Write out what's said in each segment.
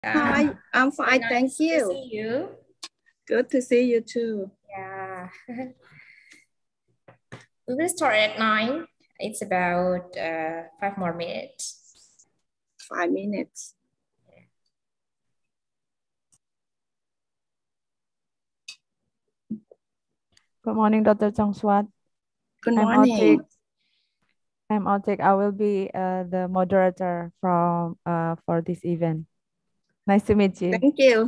Hi, I'm fine, nice thank you. To see you. Good to see you too. Yeah. We will start at 9. It's about 5 more minutes. 5 minutes. Good morning, Dr. Changswat. Good morning. I'm Otik. I will be the moderator from for this event. Nice to meet you. Thank you.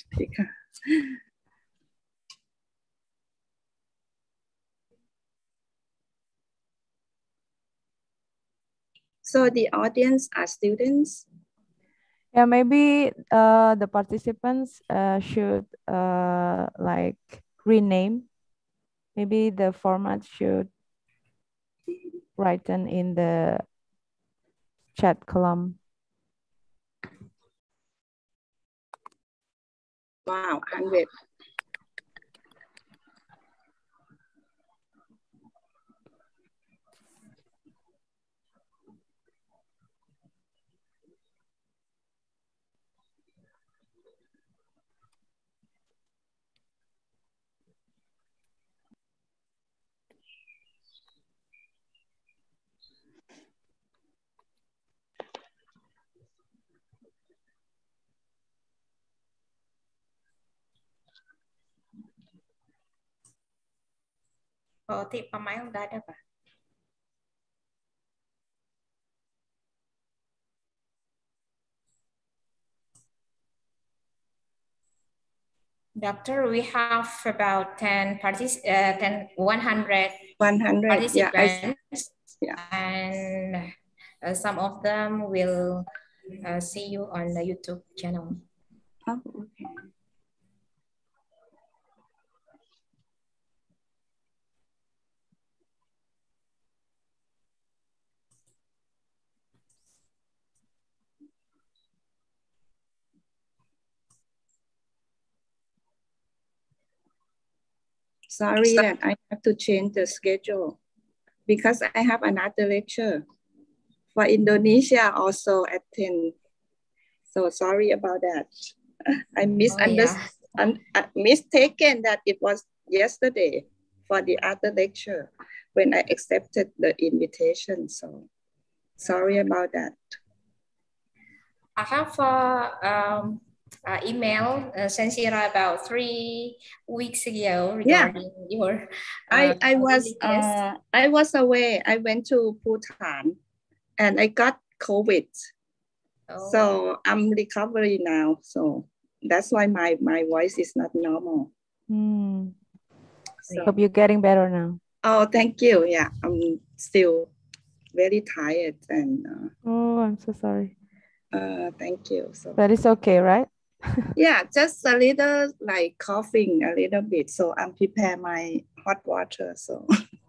So the audience are students? Yeah, maybe the participants should like rename. Maybe the format should written in the chat column. Wow, 100. Thì pemain udah ada, Pak? Doctor, we have about 100 participants, yeah. And some of them will see you on the YouTube channel. Oh, okay. Sorry that I have to change the schedule because I have another lecture for Indonesia also at 10. So sorry about that. I mistaken that it was yesterday for the other lecture when I accepted the invitation. So sorry about that. I have email Sensira about 3 weeks ago regarding your. I was away. I went to Bhutan and I got COVID. Oh. So I'm recovering now. So that's why my voice is not normal. So, hope you're getting better now. Oh, thank you. Yeah, I'm still very tired and. Oh, I'm so sorry. Thank you. So. But it's okay, right? Yeah, just a little like coughing a little bit. So I'm prepare my hot water. So.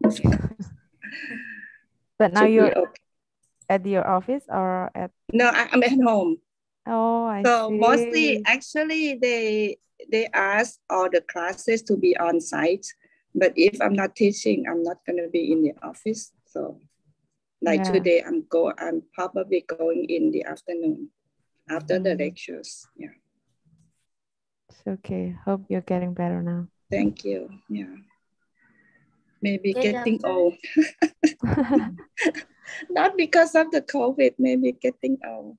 But now you're at your office or at? No, I'm at home. Oh, I see. So mostly, actually, they ask all the classes to be on site. But if I'm not teaching, I'm not going to be in the office. So like today, I'm probably going in the afternoon after the lectures. Yeah. It's okay. Hope you're getting better now. Thank you. Yeah. Maybe getting old. Not because of the COVID, maybe getting old.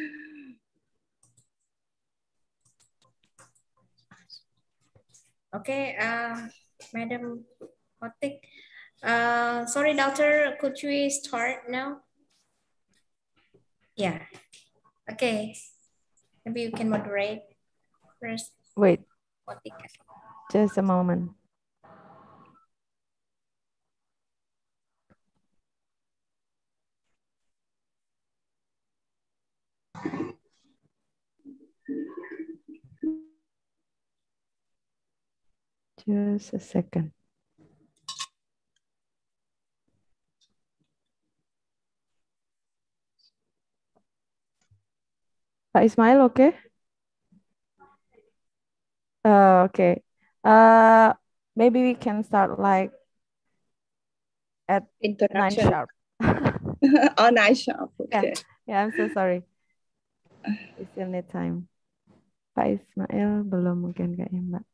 Okay, Madam Otik. Sorry, doctor, could we start now? Yeah. Okay. Maybe you can moderate first. Wait. Just a moment. Just a second. Pak Ismail, okay? Okay. Maybe we can start like at 9 sharp. Oh, 9 sharp. Okay. Yeah, I'm so sorry. We still need time. Pak Ismail belum mungkin kayaknya, Mbak.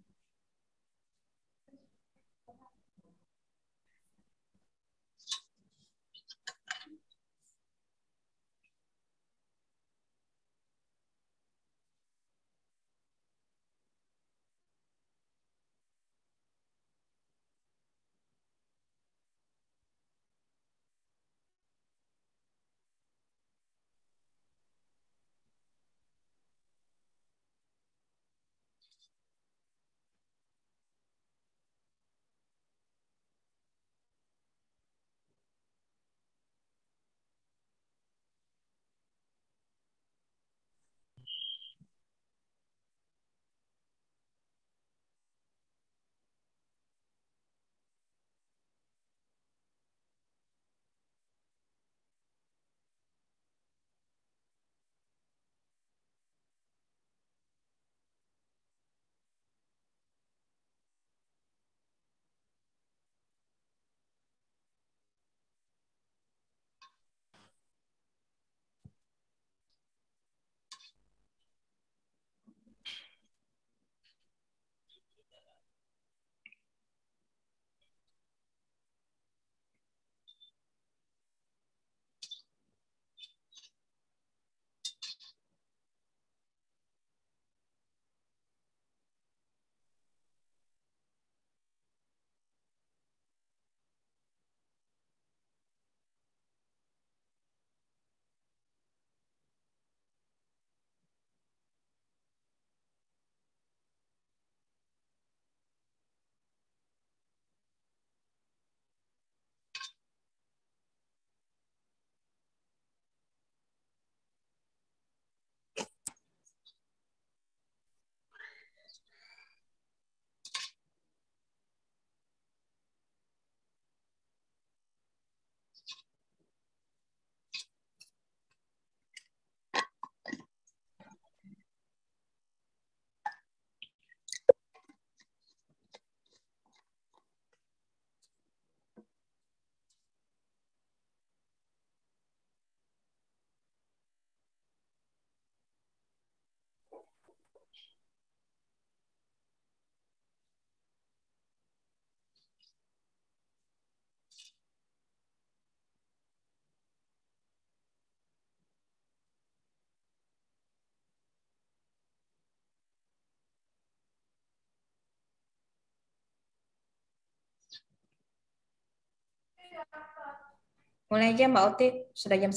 Mulai aja Mbak Otik, sudah jam.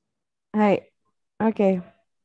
Hai, okay.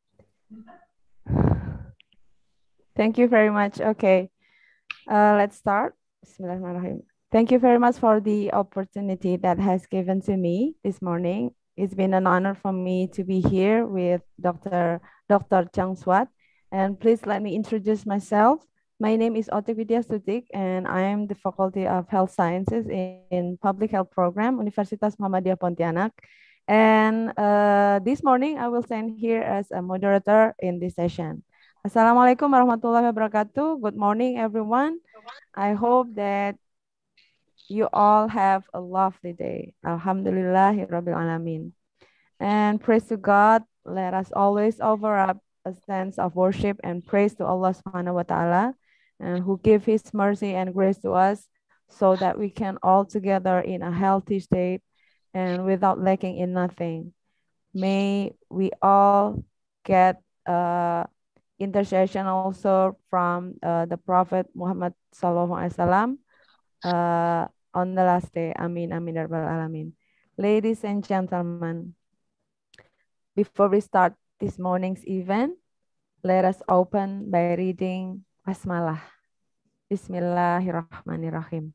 Thank you very much. Okay, let's start. Bismillahirrahmanirrahim. Thank you very much for the opportunity that has given to me this morning. It's been an honor for me to be here with Dr. Chang Swat. And please let me introduce myself. My name is Otik Widya Sutik, and I am the Faculty of Health Sciences in Public Health Program, Universitas Muhammadiyah Pontianak. And this morning, I will stand here as a moderator in this session. Assalamualaikum warahmatullahi wabarakatuh. Good morning, everyone. I hope that you all have a lovely day. Alhamdulillahirabbil alamin. And praise to God, let us always offer up a sense of worship and praise to Allah Subhanahu wa Ta'ala, and who give His mercy and grace to us so that we can all together in a healthy state and without lacking in nothing. May we all get intercession also from the Prophet Muhammad Sallallahu Alaihi Wasallam on the last day. Amin, amin, ya rabbal alamin. Ladies and gentlemen, before we start this morning's event, let us open by reading Basmalah. Bismillahirrahmanirrahim.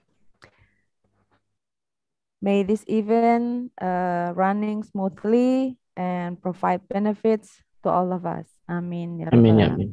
May this event running smoothly and provide benefits to all of us. Amin. Ya Amin, Rabbal ya Alamin. amin.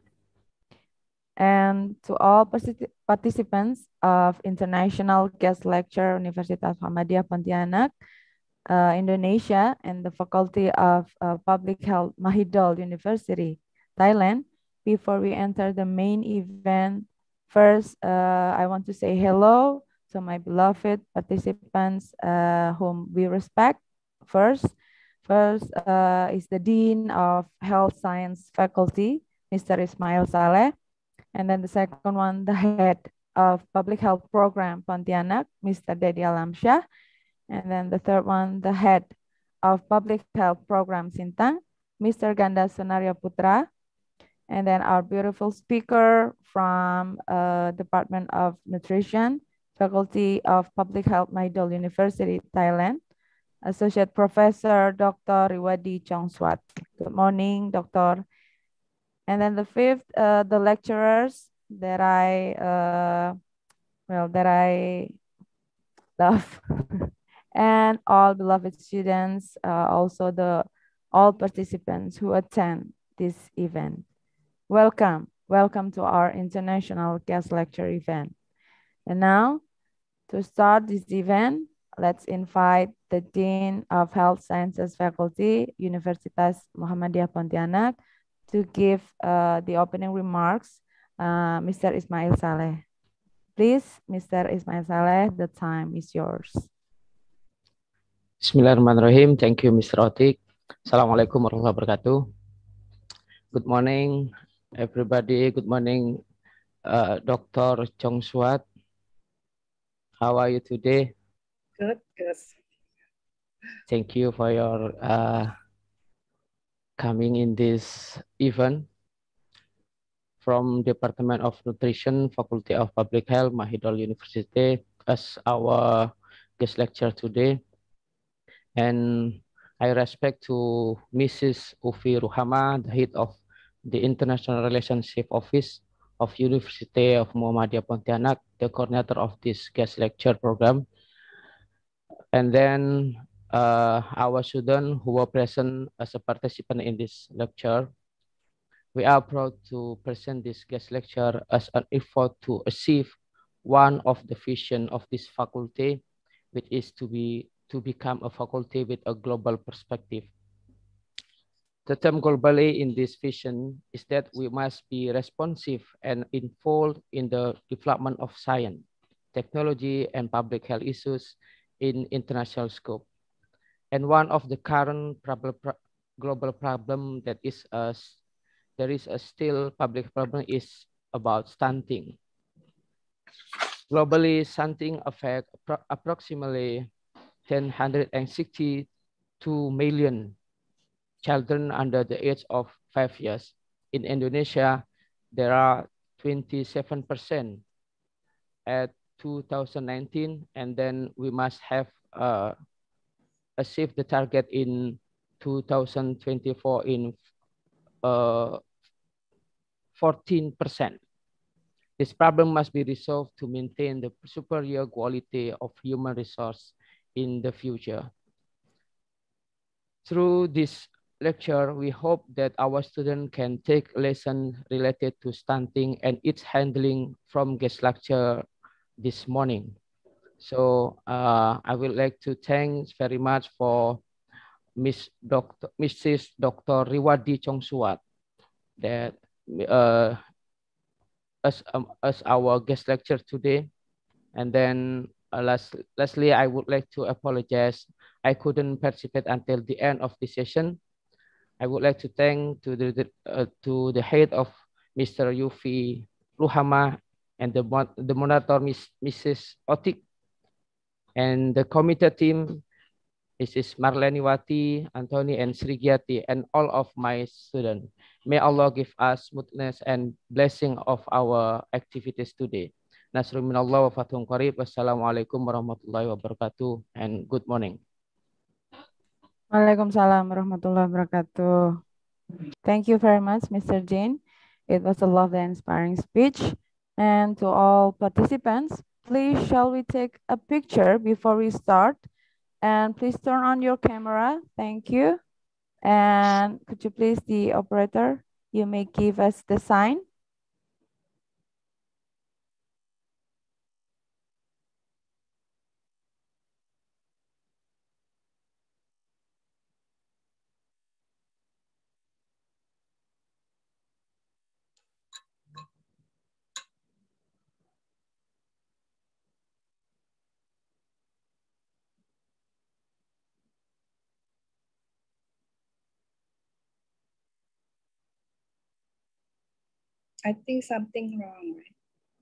And to all participants of International Guest Lecture Universitas Muhammadiyah Pontianak, Indonesia, and the Faculty of Public Health Mahidol University, Thailand. Before we enter the main event, first, I want to say hello to my beloved participants whom we respect. First is the Dean of Health Science Faculty, Mr. Ismail Saleh. And then the second one, the head of Public Health Program Pontianak, Mr. Dedi Alamsyah. And then the third one, the head of Public Health Program Sintang, Mr. Ganda Sunaria Putra. And then our beautiful speaker from Department of Nutrition, Faculty of Public Health, Mahidol University, Thailand, Associate Professor Dr. Riwadi Chongswat. Good morning, Doctor. And then the fifth, the lecturers that I love, and all beloved students, also all participants who attend this event. Welcome to our international guest lecture event. And now, to start this event, let's invite the Dean of Health Sciences Faculty, Universitas Muhammadiyah Pontianak, to give the opening remarks, Mr. Ismail Saleh. Please, Mr. Ismail Saleh, the time is yours. Bismillahirrahmanirrahim. Thank you, Mr. Otik. Assalamualaikum warahmatullahi wabarakatuh. Good morning, everybody. Good morning, Dr. Chongswat. How are you today? Good, good. Thank you for your coming in this event. From Department of Nutrition, Faculty of Public Health, Mahidol University, as our guest lecture today. And I respect to Mrs. Ufi Ruhama, the head of the International Relationship Office of University of Muhammadiyah Pontianak, the coordinator of this guest lecture program. And then our students who were present as a participant in this lecture. We are proud to present this guest lecture as an effort to achieve one of the vision of this faculty, which is to become a faculty with a global perspective. The term globally in this vision is that we must be responsive and involved in the development of science, technology, and public health issues in international scope. And one of the current global problem that is there is a still public problem is about stunting. Globally, stunting affects approximately 162 million children under the age of 5 years. In Indonesia, there are 27% at 2019, and then we must have achieved the target in 2024 in 14%. This problem must be resolved to maintain the superior quality of human resource in the future. Through this lecture, we hope that our students can take lessons related to stunting and its handling from guest lecture this morning. So I would like to thank very much for Mrs. Dr. Riwadi Chongswat that as our guest lecture today. And then lastly, I would like to apologize. I couldn't participate until the end of the session. I would like to thank to the head of Mr. Yufi Ruhama and the monitor, Mrs. Otik, and the committee team, Mrs. Marleni Wati, Anthony, and Srigyati, and all of my students. May Allah give us smoothness and blessing of our activities today. Nasrul minallah wa fathun qarib. Wassalamualaikum warahmatullahi wabarakatuh, and good morning. Waalaikumsalam warahmatullahi wabarakatuh. Thank you very much, Mr. Jane. It was a lovely and inspiring speech. And to all participants, please shall we take a picture before we start? And please turn on your camera. Thank you. And could you please, the operator, you may give us the sign. I think something wrong, right?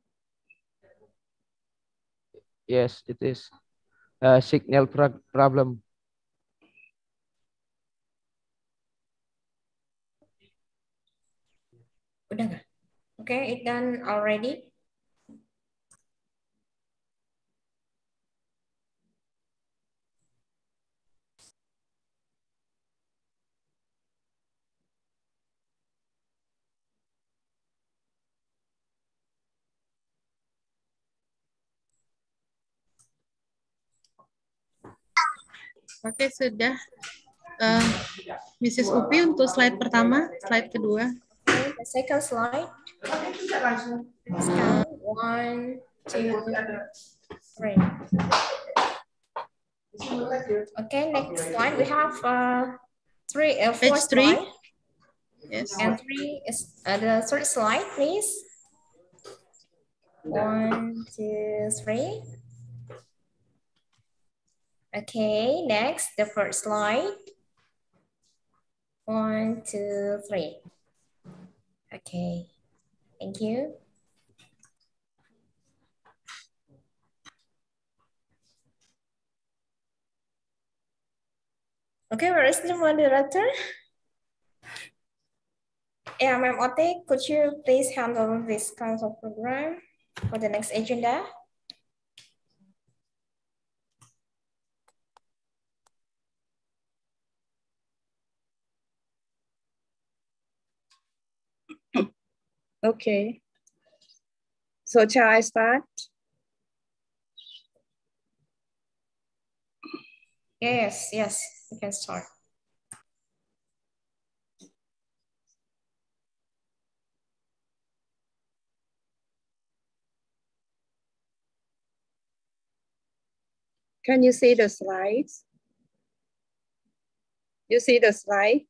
Yes, it is a signal problem. Udah nggak? Okay, it done already. Oke, sudah. Mrs. Upi untuk slide pertama, slide kedua. Okay, the second slide. Scan 1, 2, 3. Okay, next slide. We have four Page 3. slides. Yes. And 3 is the third slide, please. 1, 2, 3. Okay, next, the first slide. 1, 2, 3. Okay, thank you. Okay, where is the moderator? Yeah, Ma'am Ote, could you please handle this kind of program for the next agenda? Okay. So shall I start? Yes, you can start. Can you see the slides? You see the slide?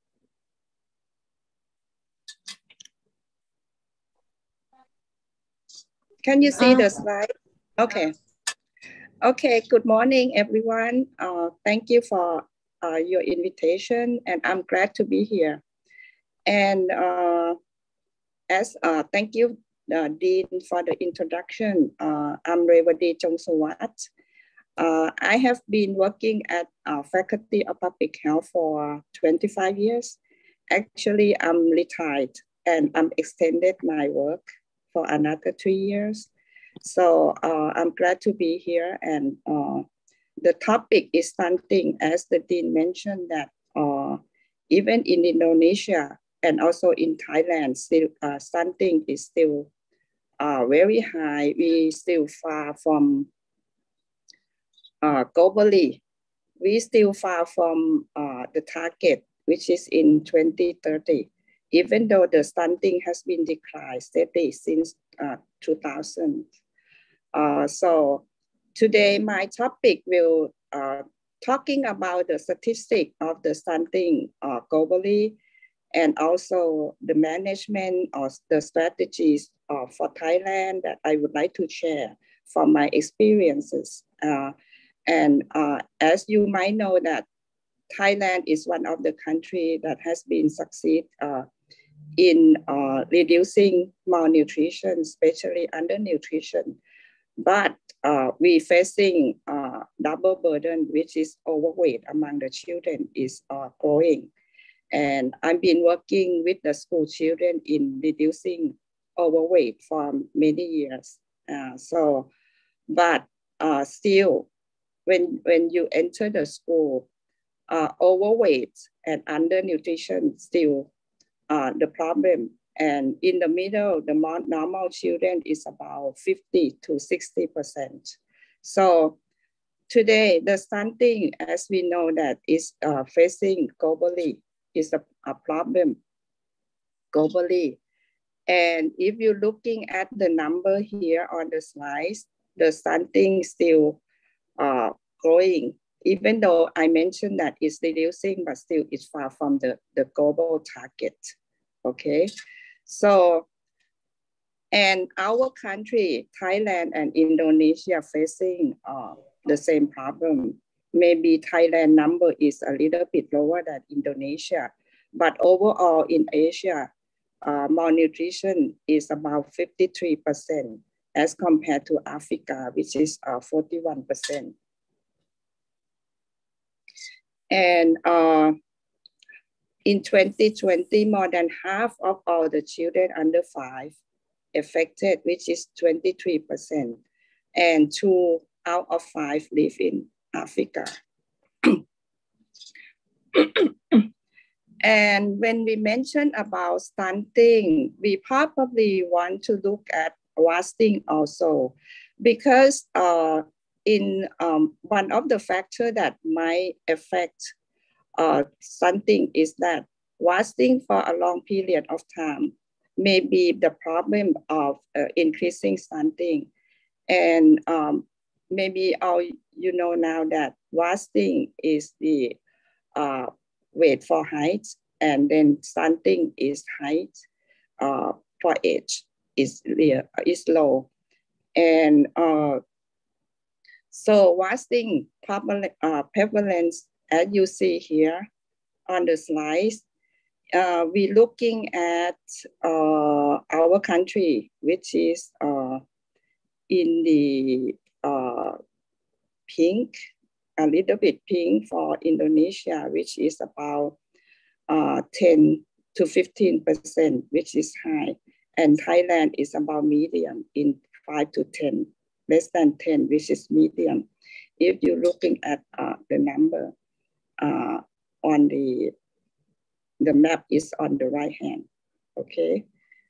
Can you see the slide? Okay. Okay, good morning, everyone. Thank you for your invitation, and I'm glad to be here. And thank you, Dean, for the introduction. I'm Rewadi Chongsawat. I have been working at Faculty of Public Health for 25 years. Actually, I'm retired and I'm extended my work for another 3 years. So I'm glad to be here. And the topic is stunting, as the Dean mentioned, that even in Indonesia and also in Thailand, still stunting is still very high. We still far from globally, we still far from the target, which is in 2030, even though the stunting has been declined steadily since 2000. So today my topic will talking about the statistic of the stunting globally, and also the management of the strategies for Thailand that I would like to share from my experiences. And as you might know that Thailand is one of the countries that has been succeed in reducing malnutrition, especially undernutrition. But we facing double burden, which is overweight among the children is growing. And I've been working with the school children in reducing overweight for many years. But still, when you enter the school, overweight and undernutrition still the problem. And in the middle, the normal children is about 50 to 60%. So today, the stunting, as we know that is facing globally, is a problem globally. And if you're looking at the number here on the slides, the stunting still growing, even though I mentioned that it's reducing, but still it's far from the global target, okay? So, and our country, Thailand and Indonesia facing the same problem. Maybe Thailand number is a little bit lower than Indonesia, but overall in Asia, malnutrition is about 53% as compared to Africa, which is 41%. And in 2020, more than half of all the children under 5 affected, which is 23%, and 2 out of 5 live in Africa. And when we mention about stunting, we probably want to look at wasting also, because in one of the factors that might affect stunting is that wasting for a long period of time may be the problem of increasing stunting. And maybe all you know now that wasting is the weight for height, and then stunting is height for age is low. And so wasting prevalence, as you see here on the slides, we're looking at our country, which is in the pink, a little bit pink for Indonesia, which is about 10 to 15%, which is high. And Thailand is about medium in 5 to 10, less than 10, which is medium. If you're looking at the number on the map is on the right hand, okay?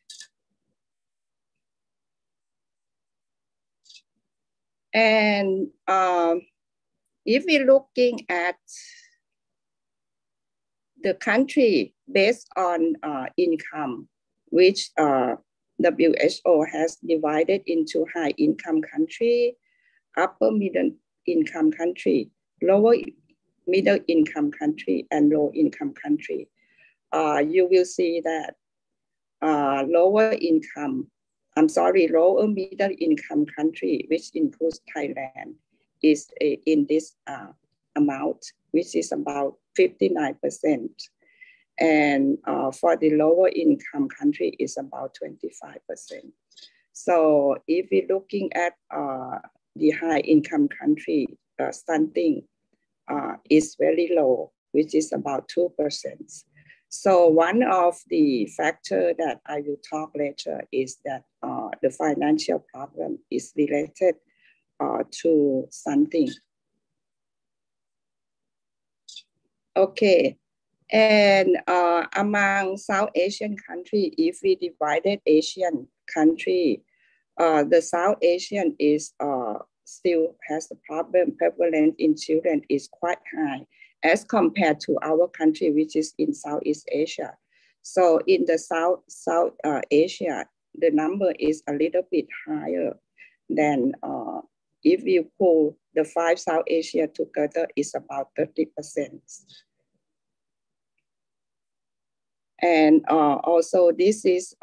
And if we're looking at the country based on income, which WHO has divided into high income country, upper middle income country, lower middle income country, and low income country. You will see that lower middle income country, which includes Thailand, is in this amount, which is about 59%. And for the lower income country is about 25%. So if we're looking at the high income country, stunting is very low, which is about 2%. So one of the factors that I will talk later is that the financial problem is related to stunting. Okay, and among South Asian country, if we divided Asian country, the South Asian is still has a problem. Prevalence in children is quite high as compared to our country, which is in Southeast Asia. So in the South Asia, the number is a little bit higher than if you pull the 5 South Asia together, is about 30%. And also this is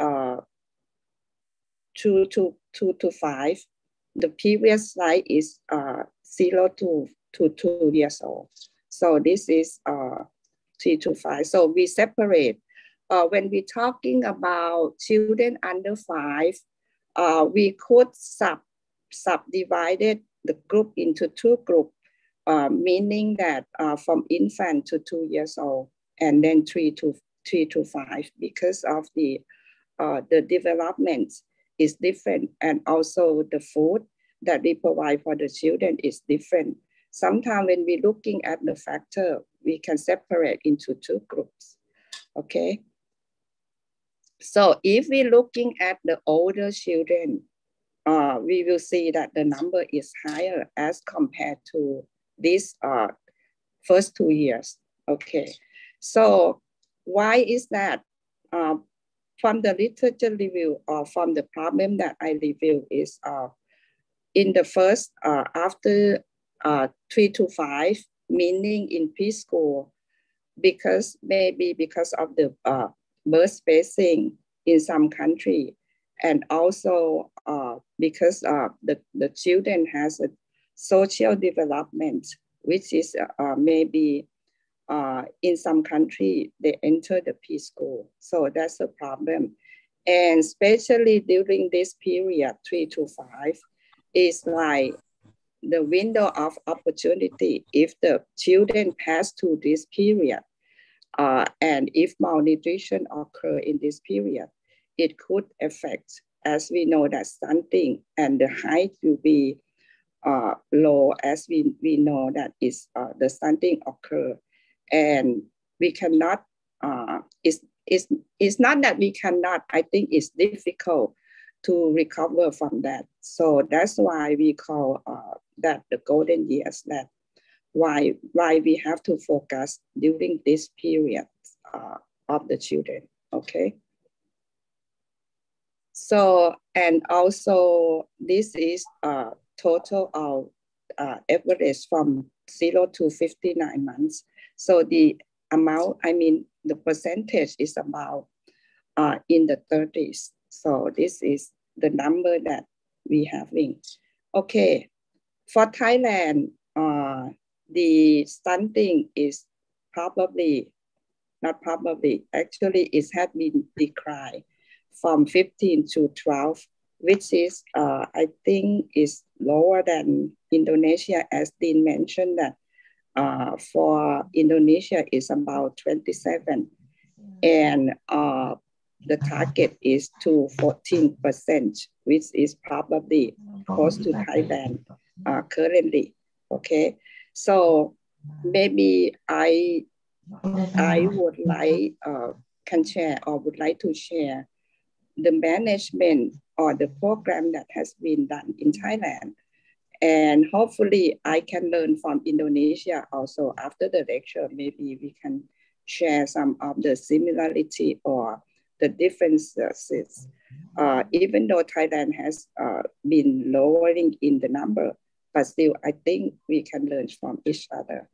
2 to 5. The previous slide is 0 to 2 years old. So this is 3 to 5. So we separate. When we're talking about children under 5, we could subdivided the group into 2 groups, meaning that from infant to 2 years old, and then 3 to 5, because of the development is different, and also the food that we provide for the children is different. Sometimes when we're looking at the factor, we can separate into 2 groups, okay? So if we're looking at the older children, we will see that the number is higher as compared to these first 2 years, okay? So why is that? From the literature review or from the problem that I review is in the first, after 3 to 5, meaning in preschool, because maybe because of the birth spacing in some country, and also because the children has a social development, which is maybe in some country, they enter the preschool. So that's a problem. And especially during this period, 3 to 5, is like the window of opportunity. If the children pass through this period, and if malnutrition occur in this period, it could affect, as we know that stunting and the height will be low, as we know that is the stunting occur, and we cannot. It's not that we cannot. I think it's difficult to recover from that. So that's why we call that the golden years. That why we have to focus during this period of the children. Okay. So, and also this is total of average from 0 to 59 months. So the amount, I mean, the percentage is about in the 30s. So this is the number that we having. Okay, for Thailand, the stunting is probably, not probably, actually it has been declined from 15 to 12, which is, I think is lower than Indonesia, as Dean mentioned that for Indonesia is about 27. And the target is to 14%, which is probably close to Thailand currently. Okay, so maybe I would like can share or would like to share the management or the program that has been done in Thailand, and hopefully I can learn from Indonesia also. After the lecture, maybe we can share some of the similarity or the differences. Even though Thailand has been lowering in the number, but still I think we can learn from each other.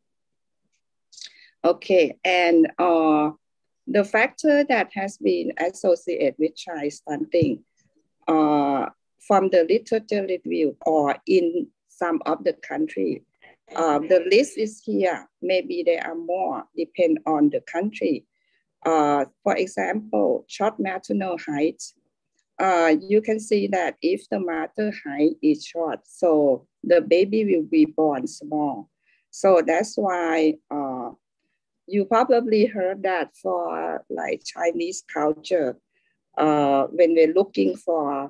Okay, and the factor that has been associated with child stunting from the literature review or in some of the country, the list is here. Maybe there are more, depend on the country. For example, short maternal height. You can see that if the mother height is short, so the baby will be born small. So that's why you probably heard that for like Chinese culture, when we're looking for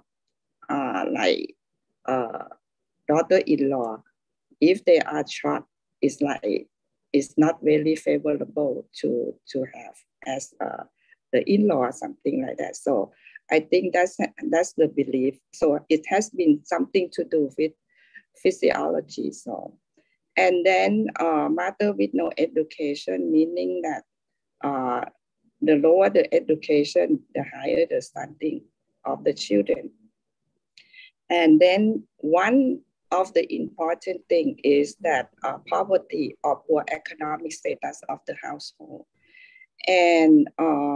daughter-in-law, if they are short, it's like it's not really favorable to have as the in-law or something like that. So I think that's the belief. So it has been something to do with physiology. So, and then mother with no education, meaning that the lower the education, the higher the stunting of the children. And then one of the important thing is that poverty or poor economic status of the household. And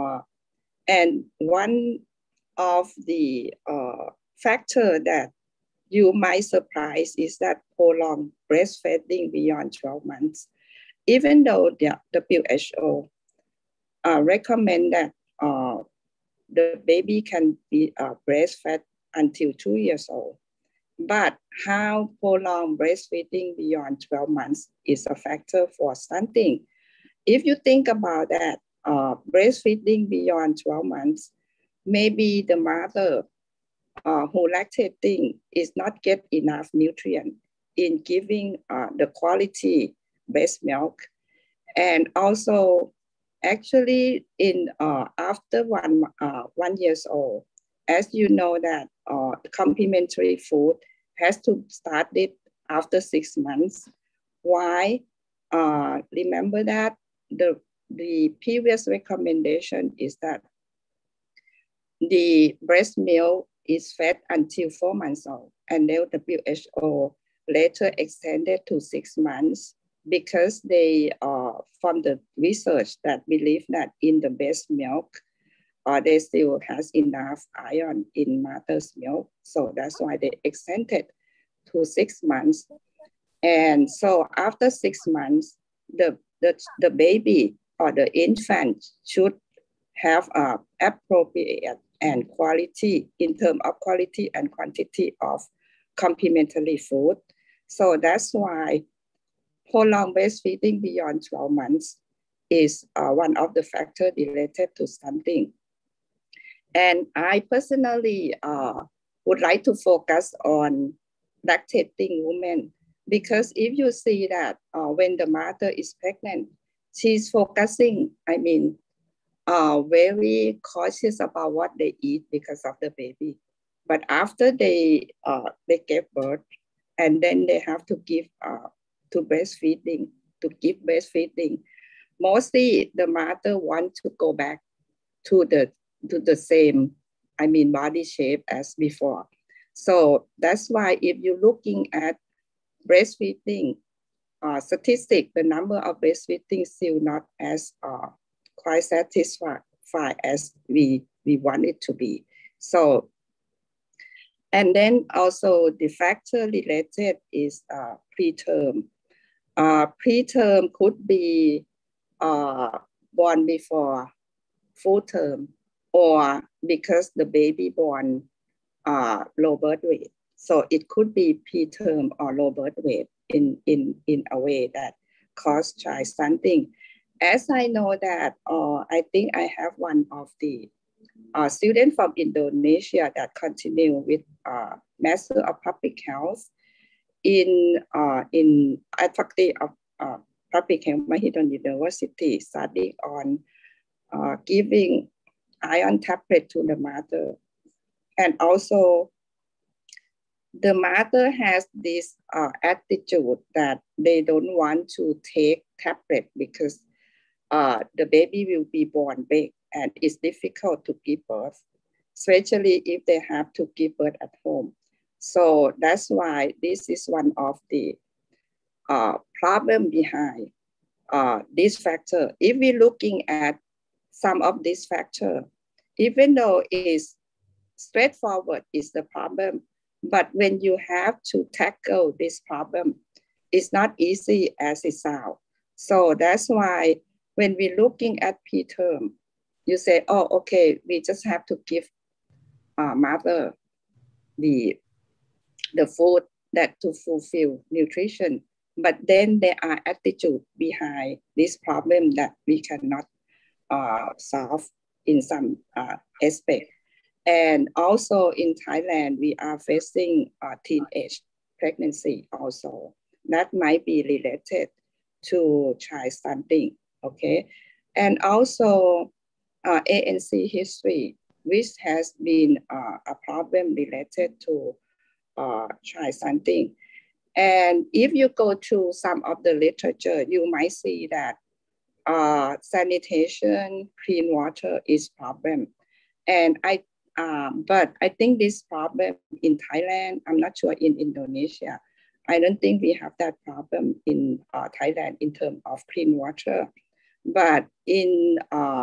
one of the factor that you might surprise is that prolonged breastfeeding beyond 12 months. Even though the WHO recommend that the baby can be breastfed until 2 years old, but how prolonged breastfeeding beyond 12 months is a factor for stunting. If you think about that, breastfeeding beyond 12 months, maybe the mother who lactating is not get enough nutrient in giving the quality breast milk. And also actually in after 1 year old, as you know that complementary food has to start it after 6 months. Why? Remember that the previous recommendation is that the breast milk is fed until 4 months old, and then WHO later extended to 6 months because they from the research that believe that in the breast milk they still has enough iron in mother's milk, so that's why they extended to 6 months. And so after 6 months, the baby or the infant should have appropriate and quality in terms of quality and quantity of complementary food. So that's why prolonged breastfeeding beyond 12 months is one of the factors related to stunting. And I personally would like to focus on lactating women, because if you see that when the mother is pregnant, she's focusing, very cautious about what they eat because of the baby. But after they give birth, and then they have to give to give breastfeeding. Mostly the mother wants to go back to the same, body shape as before. So that's why if you're looking at breastfeeding statistic, the number of breastfeeding still not as quite satisfied as we want it to be. So, and then also the factor related is preterm. Preterm could be born before full term, or because the baby born low birth weight. So it could be preterm or low birth weight in a way that cause child stunting. As I know that, I think I have one of the students from Indonesia that continue with Master of Public Health at Faculty of Public Health, Mahidol University, studying on giving iron tablet to the mother. And also the mother has this attitude that they don't want to take tablet because the baby will be born big and it's difficult to give birth, especially if they have to give birth at home. So that's why this is one of the problem behind this factor. If we're looking at some of these factors, even though it's straightforward is the problem, but when you have to tackle this problem, it's not easy as it sounds. So that's why when we're looking at preterm, you say, oh, okay, we just have to give mother the food that to fulfill nutrition. But then there are attitudes behind this problem that we cannot solve in some aspect. And also in Thailand, we are facing teenage pregnancy also. That might be related to child stunting, okay? And also ANC history, which has been a problem related to child stunting. And if you go to some of the literature, you might see that sanitation, clean water is problem. And but I think this problem in Thailand, I'm not sure in Indonesia. I don't think we have that problem in Thailand in terms of clean water. But in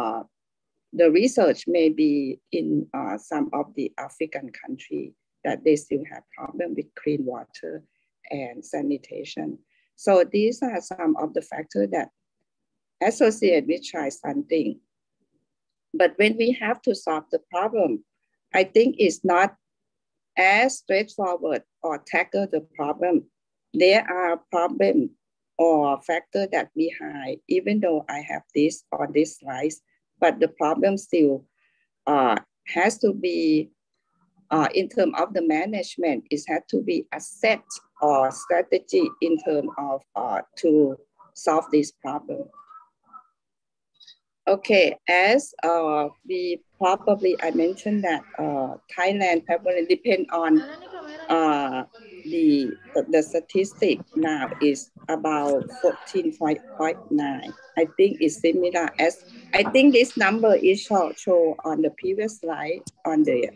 the research, maybe in some of the African countries, that they still have problem with clean water and sanitation. So these are some of the factors that associate with child stunting. But when we have to solve the problem, I think it's not as straightforward or tackle the problem. There are problems or factors that behind, even though I have this on this slide, but the problem still has to be, in terms of the management, it has to be a set or strategy in terms of to solve this problem. Okay, as we probably, I mentioned that Thailand probably depend on the statistic now is about 14.9. I think it's similar as, I think this number is shown on the previous slide on the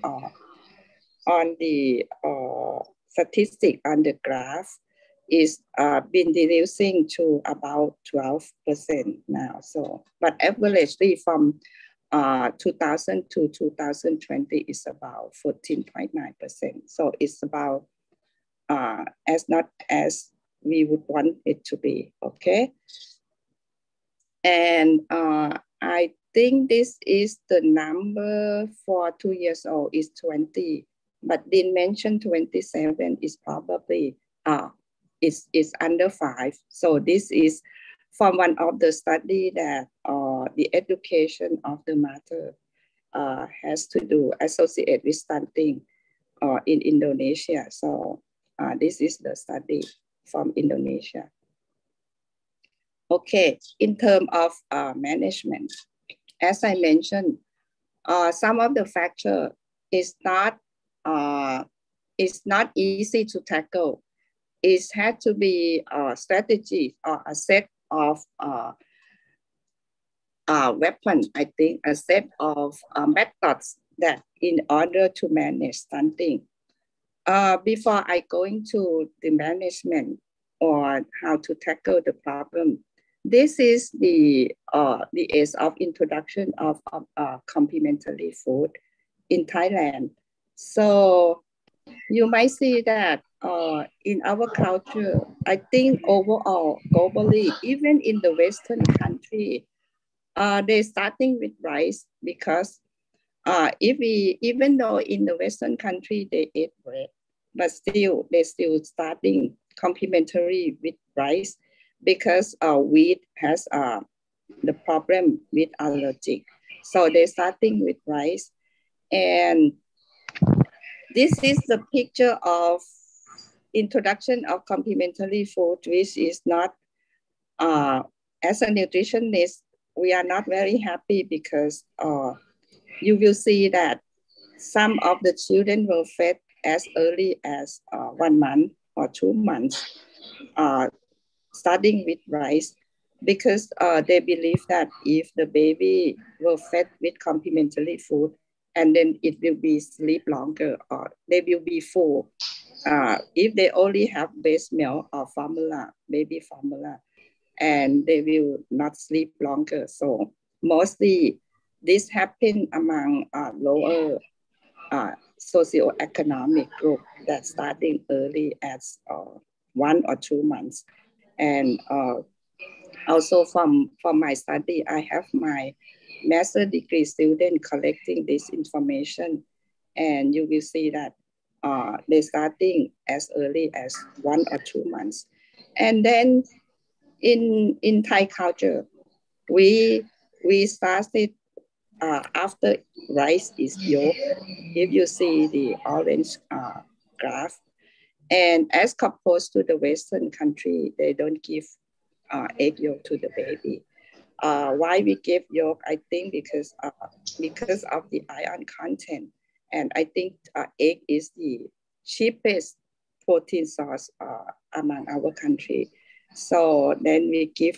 statistic on the graph is been reducing to about 12% now. So, but averagely from 2000 to 2020 is about 14.9%. So it's about as not as we would want it to be, okay? And I think this is the number for 2 years old is 20, but didn't mention 27 is probably is under 5. So this is from one of the study that the education of the mother has to do associated with stunting in Indonesia. So this is the study from Indonesia. Okay, in terms of management, as I mentioned, some of the factor is not easy to tackle. It had to be a strategy or a set of weapons, I think, a set of methods that in order to manage stunting. Before I go into the management or how to tackle the problem, this is the age of introduction of complementary food in Thailand. So you might see that in our culture, I think overall, globally, even in the Western country, they're starting with rice because even though in the Western country they eat bread, but still they're still starting complementary with rice because wheat has the problem with allergic. So they're starting with rice. And this is the picture of introduction of complementary food, which is not, as a nutritionist, we are not very happy because you will see that some of the children were fed as early as 1 month or 2 months, starting with rice, because they believe that if the baby were fed with complementary food, and then it will be sleep longer or they will be full. If they only have breast milk or formula, baby formula, and they will not sleep longer. So mostly this happens among lower socioeconomic group that starting early as 1 or 2 months. And also from my study, I have my master's degree student collecting this information, and you will see that they're starting as early as 1 or 2 months. And then in Thai culture, we started after rice is yolk, if you see the orange graph, and as opposed to the Western country, they don't give egg yolk to the baby. Why we give yolk? I think because of the iron content, and I think egg is the cheapest protein source among our country. So then we give.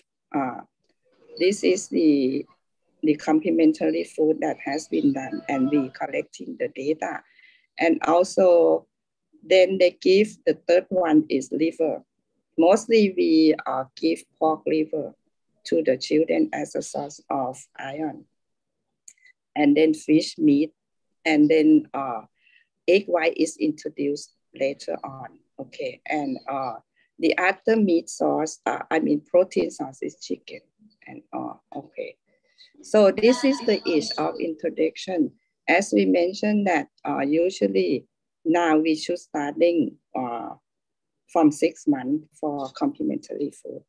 This is the complementary food that has been done, and we collecting the data, and also then they give the third one is liver. Mostly we give pork liver to the children as a source of iron, and then fish meat, and then egg white is introduced later on. Okay, and the other meat source, protein source is chicken, and okay. So this is the age of introduction. As we mentioned that usually now we should starting from 6 months for complementary food.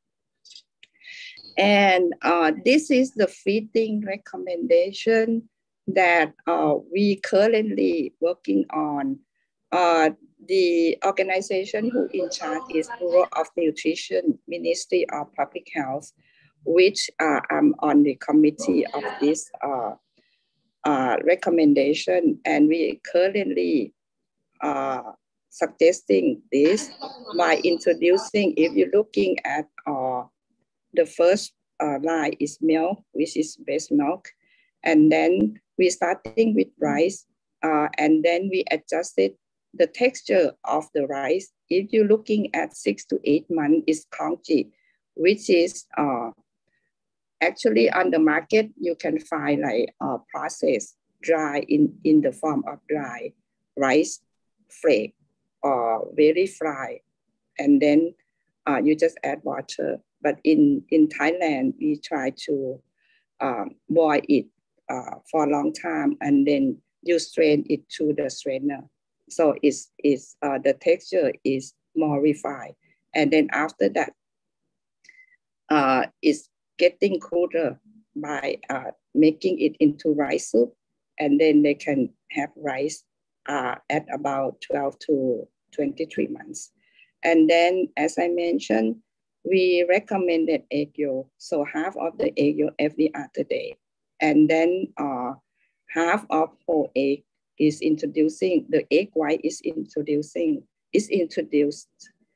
And this is the feeding recommendation that we currently working on. The organization who in charge is Bureau of Nutrition, Ministry of Public Health, which I'm on the committee of this recommendation, and we currently suggesting this by introducing, if you're looking at the first line is milk, which is breast milk, and then we starting with rice, and then we adjusted the texture of the rice. If you're looking at 6 to 8 months, is congee, which is actually on the market, you can find like processed dry in the form of dry rice flake or very fried, and then you just add water. But in Thailand, we try to boil it for a long time, and then you strain it through the strainer. So the texture is more refined. And then after that, it's getting cooler by making it into rice soup. And then they can have rice at about 12 to 23 months. And then, as I mentioned, we recommended egg yolk. So half of the egg yolk every other day. And then half of whole egg is introducing, the egg white is introduced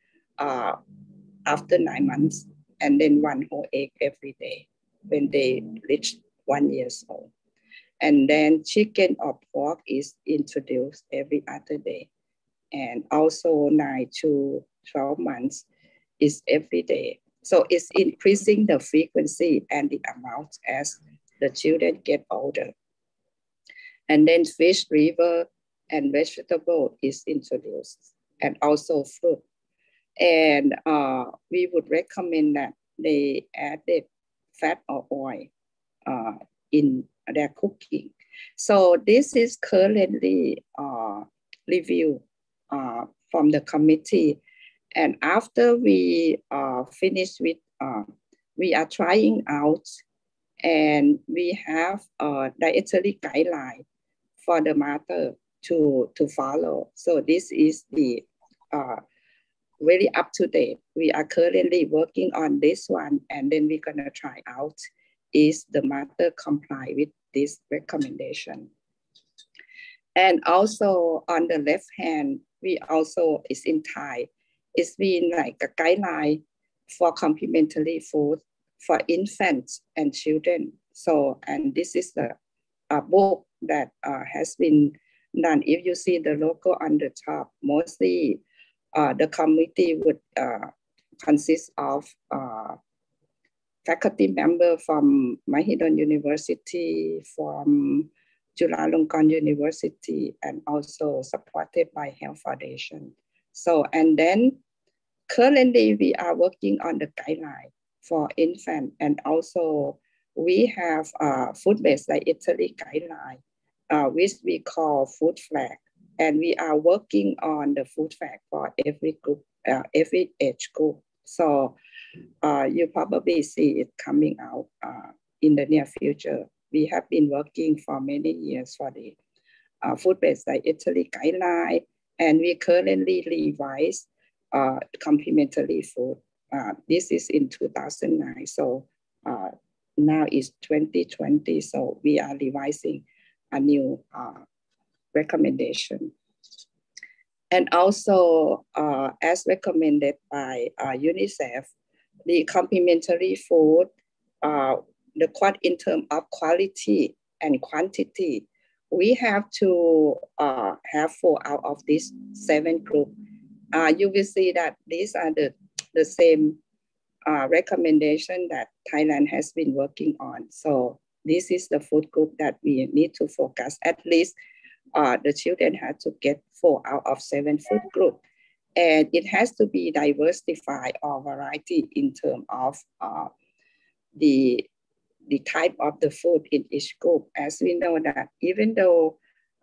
after 9 months, and then one whole egg every day when they reach 1 year old. And then chicken or pork is introduced every other day. And also 9 to 12 months is every day. So it's increasing the frequency and the amount as the children get older. And then fish, liver, and vegetable is introduced, and also fruit. And we would recommend that they added fat or oil in their cooking. So this is currently review from the committee. And after we finish with, we are trying out, and we have a dietary guideline for the mother to follow. So this is the very up to date. We are currently working on this one, and then we're gonna try out is the mother comply with this recommendation. And also on the left hand, we also is in Thai. It's been like a guideline for complementary food for infants and children. So, and this is the book that has been done. If you see the logo on the top, mostly the committee would consist of faculty member from Mahidol University, from Chulalongkorn University, and also supported by Health Foundation. So, and then currently we are working on the guideline for infant, and also we have food-based dietary guideline, which we call food flag. And we are working on the food flag for every group, every age group. So you probably see it coming out in the near future. We have been working for many years for the food-based dietary guideline, and we currently revise complementary food. This is in 2009, so now it's 2020, so we are revising a new recommendation. And also, as recommended by UNICEF, the complementary food, in terms of quality and quantity, we have to have 4 out of these 7 groups. You will see that these are the same recommendation that Thailand has been working on. So this is the food group that we need to focus. At least the children have to get 4 out of 7 food group. And it has to be diversified or variety in terms of the type of the food in each group. As we know that even though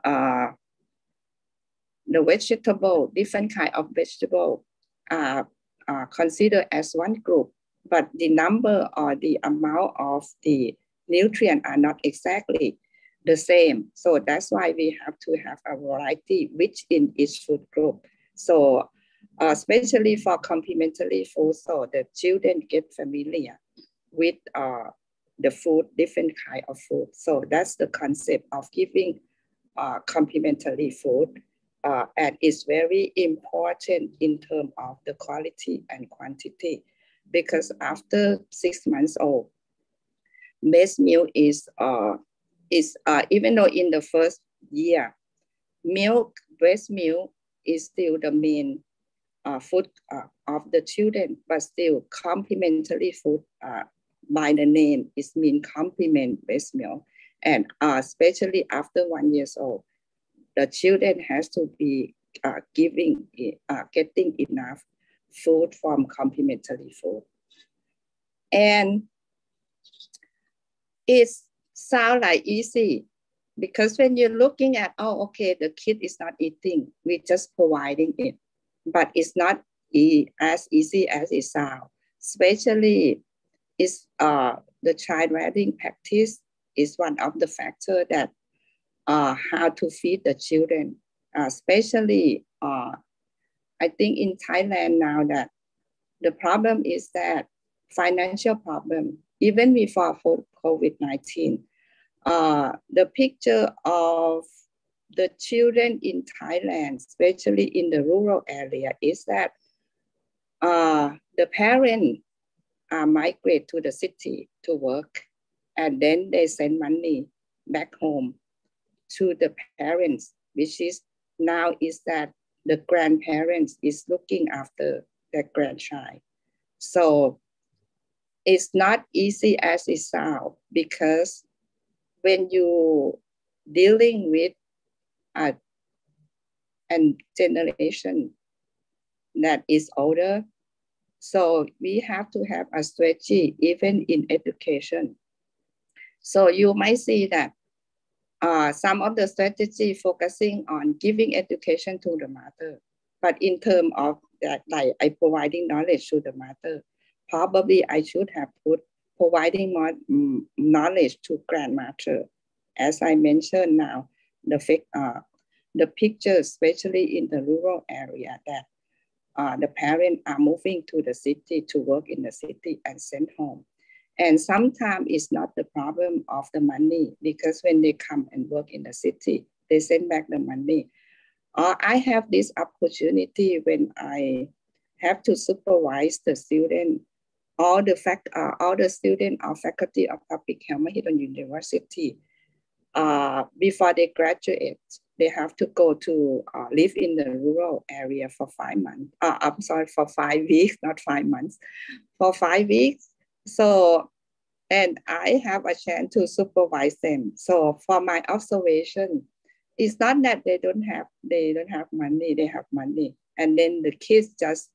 the vegetable, different kind of vegetable are considered as one group, but the number or the amount of the nutrient are not exactly the same. So that's why we have to have a variety which in each food group. So especially for complementary food, so the children get familiar with the food, different kind of food. So that's the concept of giving complementary food. And it's very important in terms of the quality and quantity, because after 6 months old, breast milk is even though in the first year, breast milk is still the main food of the children, but still complementary food by the name is mean complement breast milk. And especially after 1 year old, the children has to be getting enough food from complementary food. And it's sound like easy, because when you're looking at, oh, okay, the kid is not eating, we're just providing it, but it's not as easy as it sounds. Especially is the child rearing practice is one of the factors that how to feed the children, especially I think in Thailand now that the problem is that financial problem, even before COVID-19, the picture of the children in Thailand, especially in the rural area, is that the parents migrate to the city to work, and then they send money back home to the parents, which is now is that the grandparents is looking after their grandchild. So it's not easy as it sounds, because when you dealing with a generation that is older, so we have to have a strategy even in education. So you might see that some of the strategy focusing on giving education to the mother, but in terms of that, like I providing knowledge to the mother, probably I should have put providing more knowledge to grandmother. As I mentioned now, the picture, especially in the rural area, that the parents are moving to the city to work in the city and send home. And sometimes it's not the problem of the money, because when they come and work in the city, they send back the money. I have this opportunity when I have to supervise the student, all the student or faculty of public health Mahidol University. Before they graduate, they have to go to live in the rural area for 5 months. I'm sorry, for 5 weeks, not 5 months, for 5 weeks. So, and I have a chance to supervise them. So for my observation, it's not that they don't have money, they have money. And then the kids just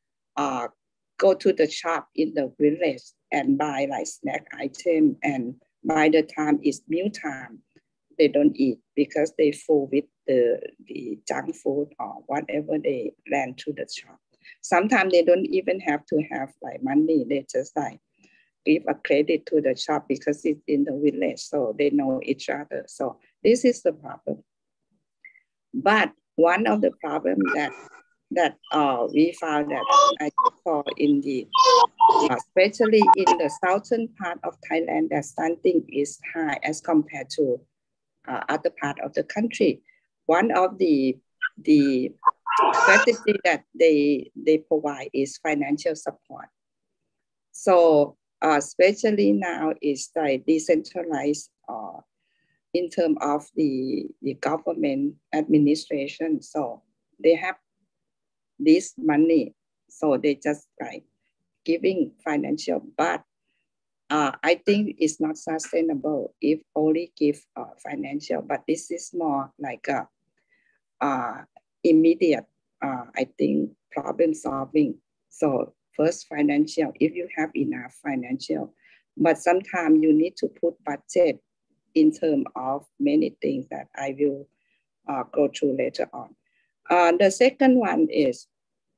go to the shop in the village and buy like snack item. And by the time it's meal time, they don't eat because they full with the junk food or whatever they ran to the shop. Sometimes they don't even have to have like money. They just like give a credit to the shop because it's in the village, so they know each other. So this is the problem. But one of the problems that we found that I saw in the, especially in the southern part of Thailand, that stunting is high as compared to other part of the country. One of the strategy that they provide is financial support. So especially now is like decentralized in terms of the government administration. So they have this money, so they just like giving financial, but I think it's not sustainable if only give financial, but this is more like a immediate, I think, problem solving. So first financial, if you have enough financial, but sometimes you need to put budget in terms of many things that I will go through later on. The second one is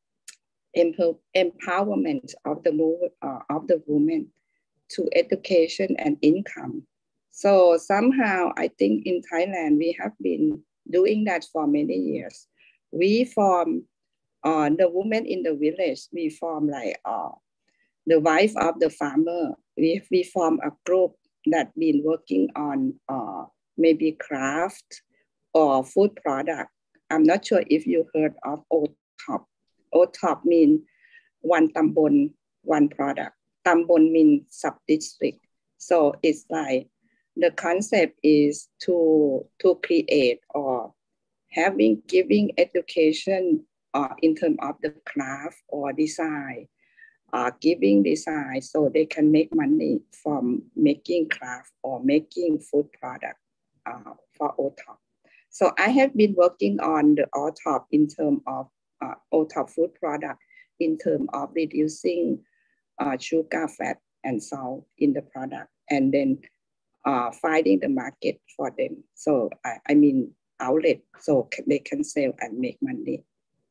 empowerment of the women to education and income. So somehow I think in Thailand, we have been doing that for many years. We form the women in the village, we form like the wife of the farmer. We form a group that been working on maybe craft or food product. I'm not sure if you heard of OTOP. OTOP means one tambon, one product. Tambon means sub-district. So it's like the concept is to create or giving education in terms of the craft or design, giving design so they can make money from making craft or making food product for OTOP. So I have been working on the OTOP in terms of OTOP food product in terms of reducing sugar, fat, and salt in the product, and then finding the market for them. So I mean outlet, so they can sell and make money.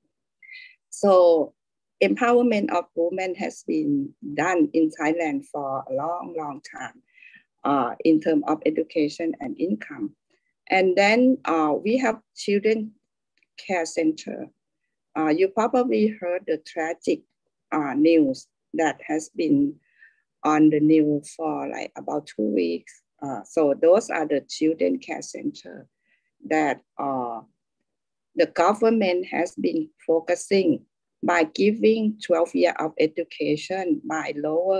So empowerment of women has been done in Thailand for a long time in terms of education and income. And then we have children care center. You probably heard the tragic news that has been on the news for like about 2 weeks. So those are the children care center that the government has been focusing by giving 12 years of education by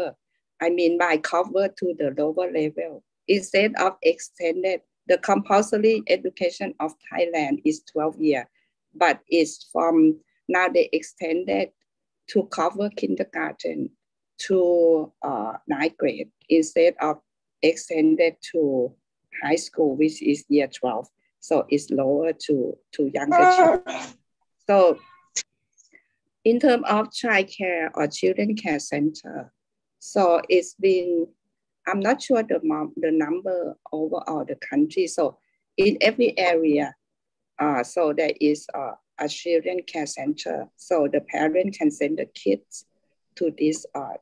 cover to the lower level instead of extended. The compulsory education of Thailand is 12 years, but it's from now they extended to cover kindergarten to 9th grade instead of extended to high school, which is year 12. So it's lower to younger children. So in terms of child care or children care center, so it's been, I'm not sure the number overall the country. So in every area, so there is a children care center. So the parent can send the kids to this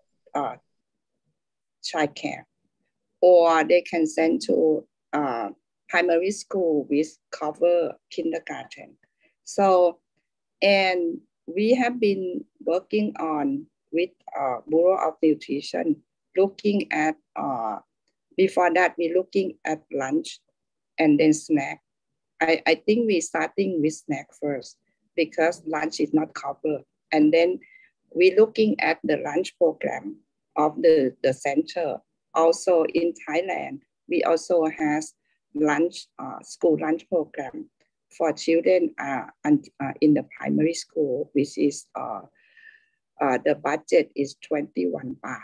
child care, or they can send to primary school with cover kindergarten. So, and we have been working on with Bureau of Nutrition, looking at, before that, we're looking at lunch and then snack. I think we're starting with snack first because lunch is not covered. And then we're looking at the lunch program of the center. Also in Thailand, we also have lunch, school lunch program for children in the primary school, which is the budget is 21 baht.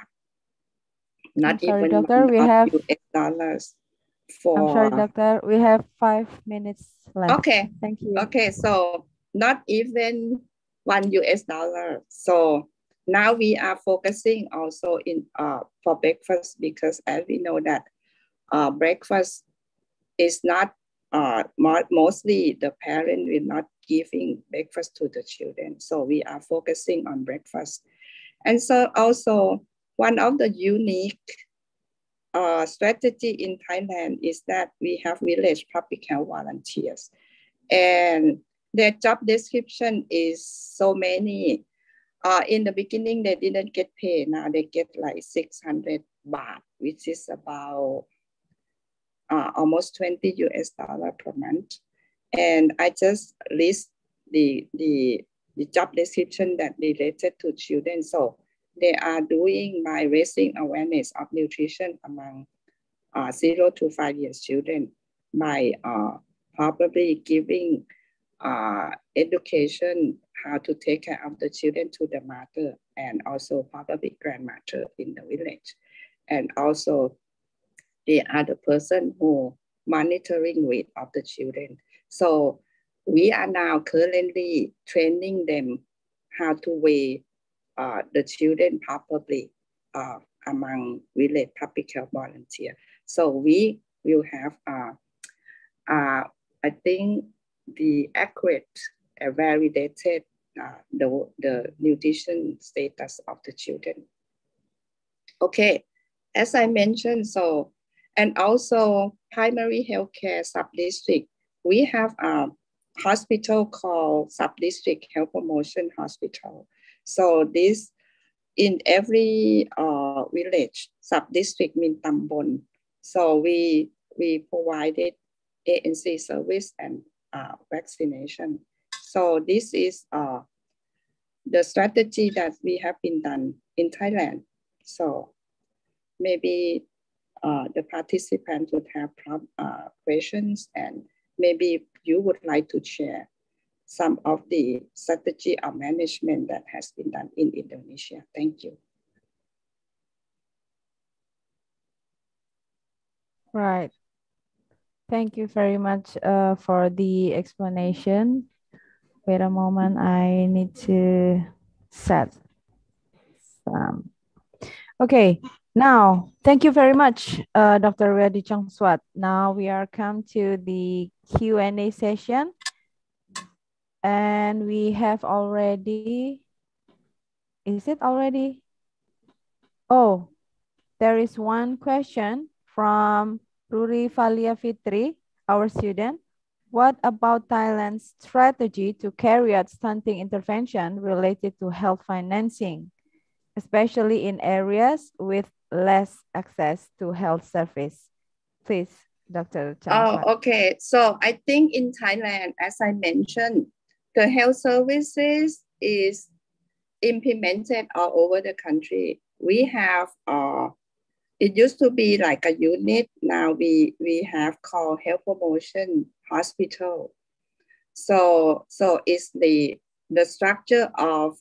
Not sorry, even doctor, we have US dollars. I'm sorry, doctor, we have 5 minutes left. Okay. Thank you. Okay, so not even $1 US. So now we are focusing also in for breakfast, because as we know that breakfast is not mostly the parent will not giving breakfast to the children. So we are focusing on breakfast. And so also one of the unique strategy in Thailand is that we have village public health volunteers, and their job description is so many. In the beginning, they didn't get paid. Now they get like 600 baht, which is about almost $20 US per month. And I just list the job description that related to children. So they are doing by raising awareness of nutrition among 0 to 5 years children by probably giving education how to take care of the children to the mother and also probably grandmother in the village. And also they are the person who monitoring weight of the children. So we are now currently training them how to weigh the children properly among village public health volunteer. So we will have, I think, the accurate, validated the nutrition status of the children. Okay, as I mentioned, so, and also primary healthcare sub-district, we have a hospital called Sub-District Health Promotion Hospital. So this, in every village, sub-district means tambon. So we provided ANC service and vaccination. So this is the strategy that we have been done in Thailand. So maybe the participants would have questions, and maybe you would like to share some of the strategy of management that has been done in Indonesia. Thank you. Right. Thank you very much for the explanation. Wait a moment, I need to set some. Okay, Now, thank you very much, Dr. Wedi Changswat. Now we are come to the Q&A session, and we have already, is it already? Oh, there is one question from Ruri Valia Fitri, our student. What about Thailand's strategy to carry out stunting intervention related to health financing, especially in areas with less access to health service? Please, Dr. Changswat. Okay. So I think in Thailand, as I mentioned, the health services is implemented all over the country. We have it used to be like a unit. Now we have called health promotion hospital. So it's the structure of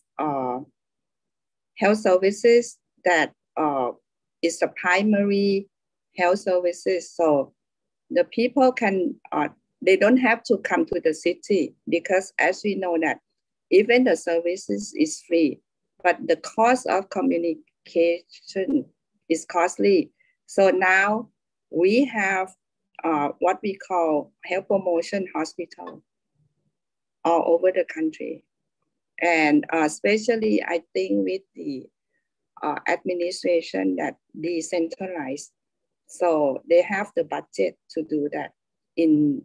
health services that is the primary health services. So the people can they don't have to come to the city, because as we know that even the services is free, but the cost of communication is costly. So now we have what we call health promotion hospital all over the country. And especially I think with the administration that decentralized, so they have the budget to do that. You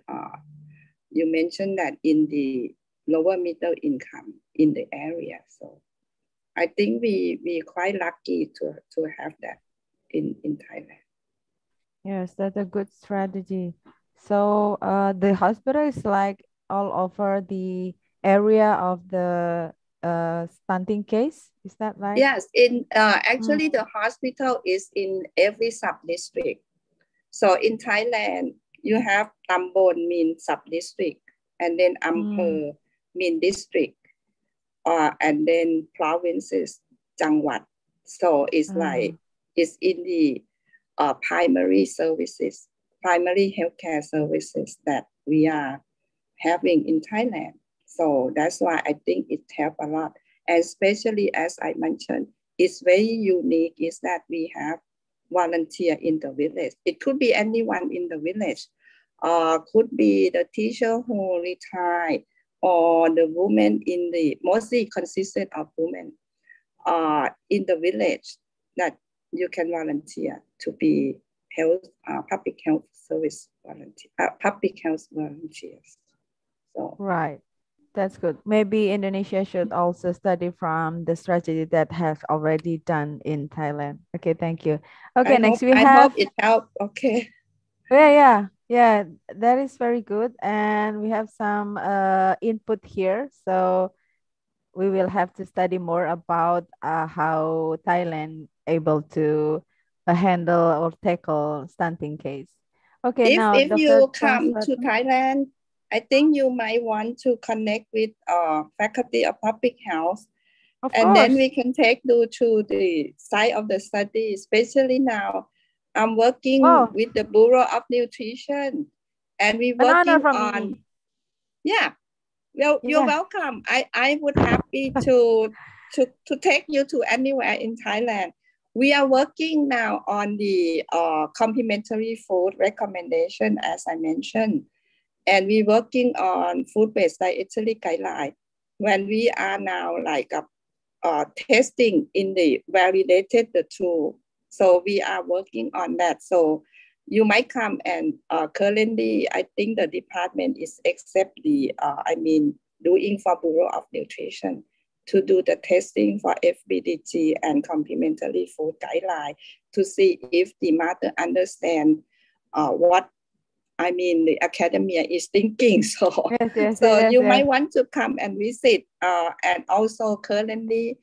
mentioned that in the lower middle income in the area. So I think we quite lucky to have that in Thailand. Yes, that's a good strategy. So the hospital is like all over the area of the stunting case. Is that right? Yes, actually the hospital is in every sub-district. So in Thailand, you have Tambon mean sub-district, and then Amper mean district, and then provinces, Jangwat. So it's like, it's in the primary services, primary healthcare services that we are having in Thailand. So that's why I think it helps a lot. And especially as I mentioned, it's very unique is that we have volunteer in the village. It could be anyone in the village, could be the teacher who retired, or the woman in the, mostly consisted of women in the village, that you can volunteer to be health, public health service volunteer, public health volunteers. So right. That's good. Maybe Indonesia should also study from the strategy that has already done in Thailand. Okay, thank you. Okay, next we have. I hope it helped. Okay. Yeah, that is very good. And we have some input here. So we will have to study more about how Thailand able to handle or tackle stunting case. Okay, now if Dr. you come to Thailand, I think you might want to connect with faculty of public health. Of and course. Then we can take you to the site of the study, especially now. I'm working with the Bureau of Nutrition, and we're working on, me. Yeah, well, you're welcome. I would happy to take you to anywhere in Thailand. We are working now on the complementary food recommendation, as I mentioned, and we're working on food-based dietary guideline. When we are now like testing in the validated the tool, so we are working on that. So you might come, and currently I think the department is accept the doing for Bureau of Nutrition to do the testing for FBDG and complementary food guideline to see if the mother understand what the academia is thinking. So, you might want to come and visit. And also currently,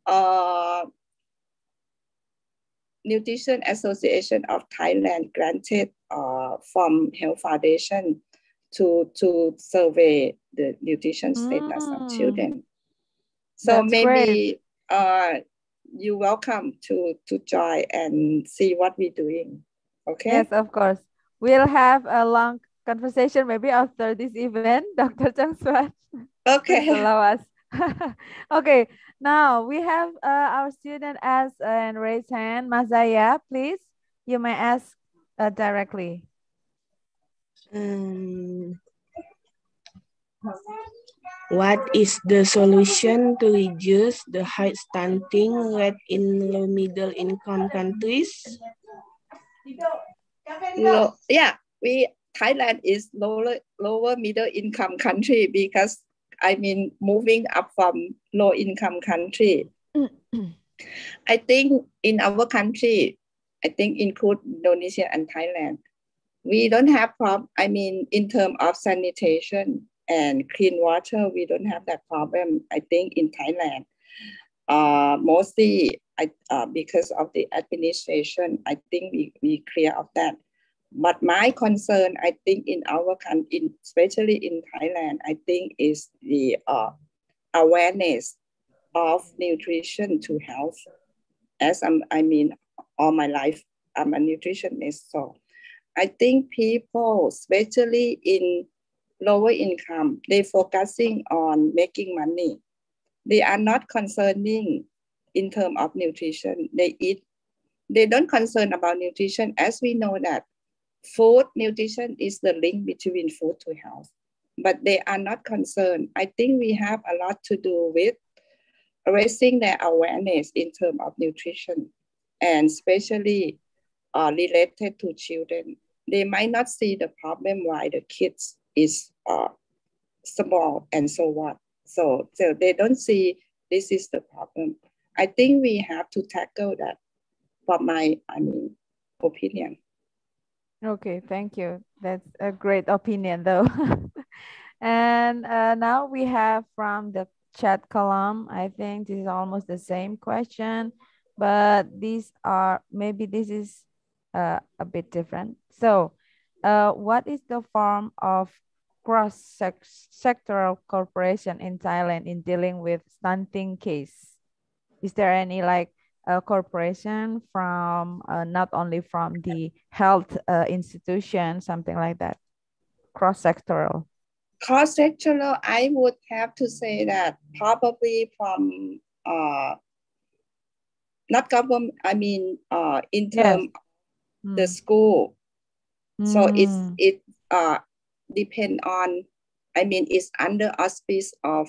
Nutrition Association of Thailand granted from Health Foundation to survey the nutrition status of children. So that's maybe you're welcome to join and see what we're doing. Okay? Yes, of course. We'll have a long conversation maybe after this event, Dr. Changswat. Okay. Please allow us. Okay, now we have our student ask and raise hand. Mazaya, please, you may ask directly. What is the solution to reduce the high stunting rate in low middle income countries? Thailand is lower middle income country because I mean moving up from low income country. I think in our country, I think include Indonesia and Thailand, we don't have problem. I mean, in terms of sanitation and clean water, we don't have that problem. I think in Thailand, mostly because of the administration, I think we clear of that. But my concern, I think in our country, especially in Thailand, I think is the awareness of nutrition to health. As I mean, all my life, I'm a nutritionist, so I think people, especially in lower income, they focusing on making money. They are not concerning in terms of nutrition. They don't concern about nutrition, as we know that food nutrition is the link between food to health, but they are not concerned. I think we have a lot to do with raising their awareness in terms of nutrition, and especially related to children. They might not see the problem why the kids is small and so on. So they don't see this is the problem. I think we have to tackle that from my, opinion. Okay, thank you. That's a great opinion though. And now we have from the chat column, I think this is almost the same question, but these are, maybe this is a bit different. So what is the form of cross-sectoral cooperation in Thailand in dealing with stunting case? Is there any like cooperation from not only from the health institution, something like that, cross-sectoral? Cross-sectoral, I would have to say that probably from not government, in terms of the school. So it depend on, it's under auspice of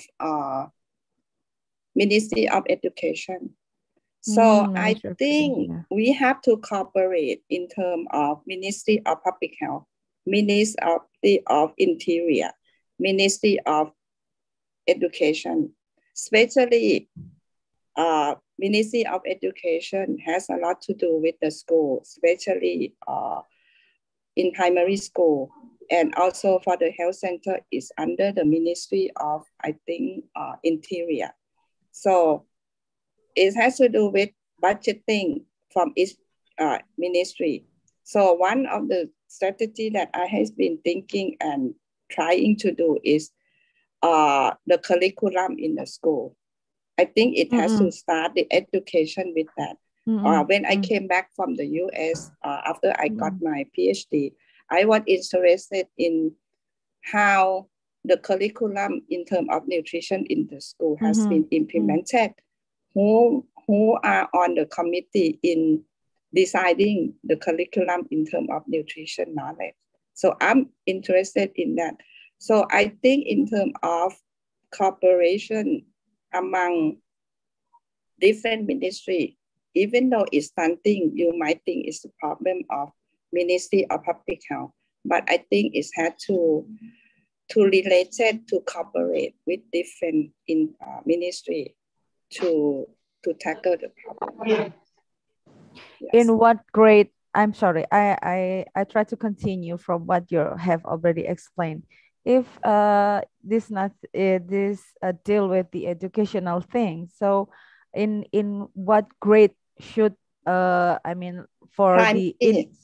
Ministry of Education. So I think we have to cooperate in terms of Ministry of Public Health, Ministry of Interior, Ministry of Education, especially Ministry of Education has a lot to do with the school, especially in primary school, and also for the health center is under the Ministry of, I think, Interior. So it has to do with budgeting from each ministry. So one of the strategy that I have been thinking and trying to do is the curriculum in the school. I think it has to start the education with that. When I came back from the US, after I got my PhD, I was interested in how the curriculum in terms of nutrition in the school has been implemented. Who are on the committee in deciding the curriculum in terms of nutrition knowledge. So I'm interested in that. So I think in terms of cooperation among different ministries, even though it's stunting, you might think it's a problem of Ministry of Public Health, but I think it's had to relate it to cooperate with different ministry to tackle the problem. Yes. In what grade? I'm sorry, I try to continue from what you have already explained. If this deal with the educational thing, so in what grade should for primary,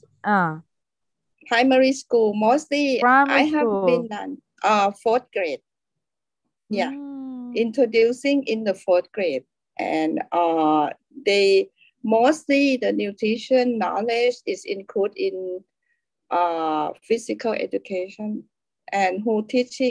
primary school mostly primary I have school. Been done fourth grade. Yeah, introducing in the fourth grade, and they mostly the nutrition knowledge is included in physical education, and who teaching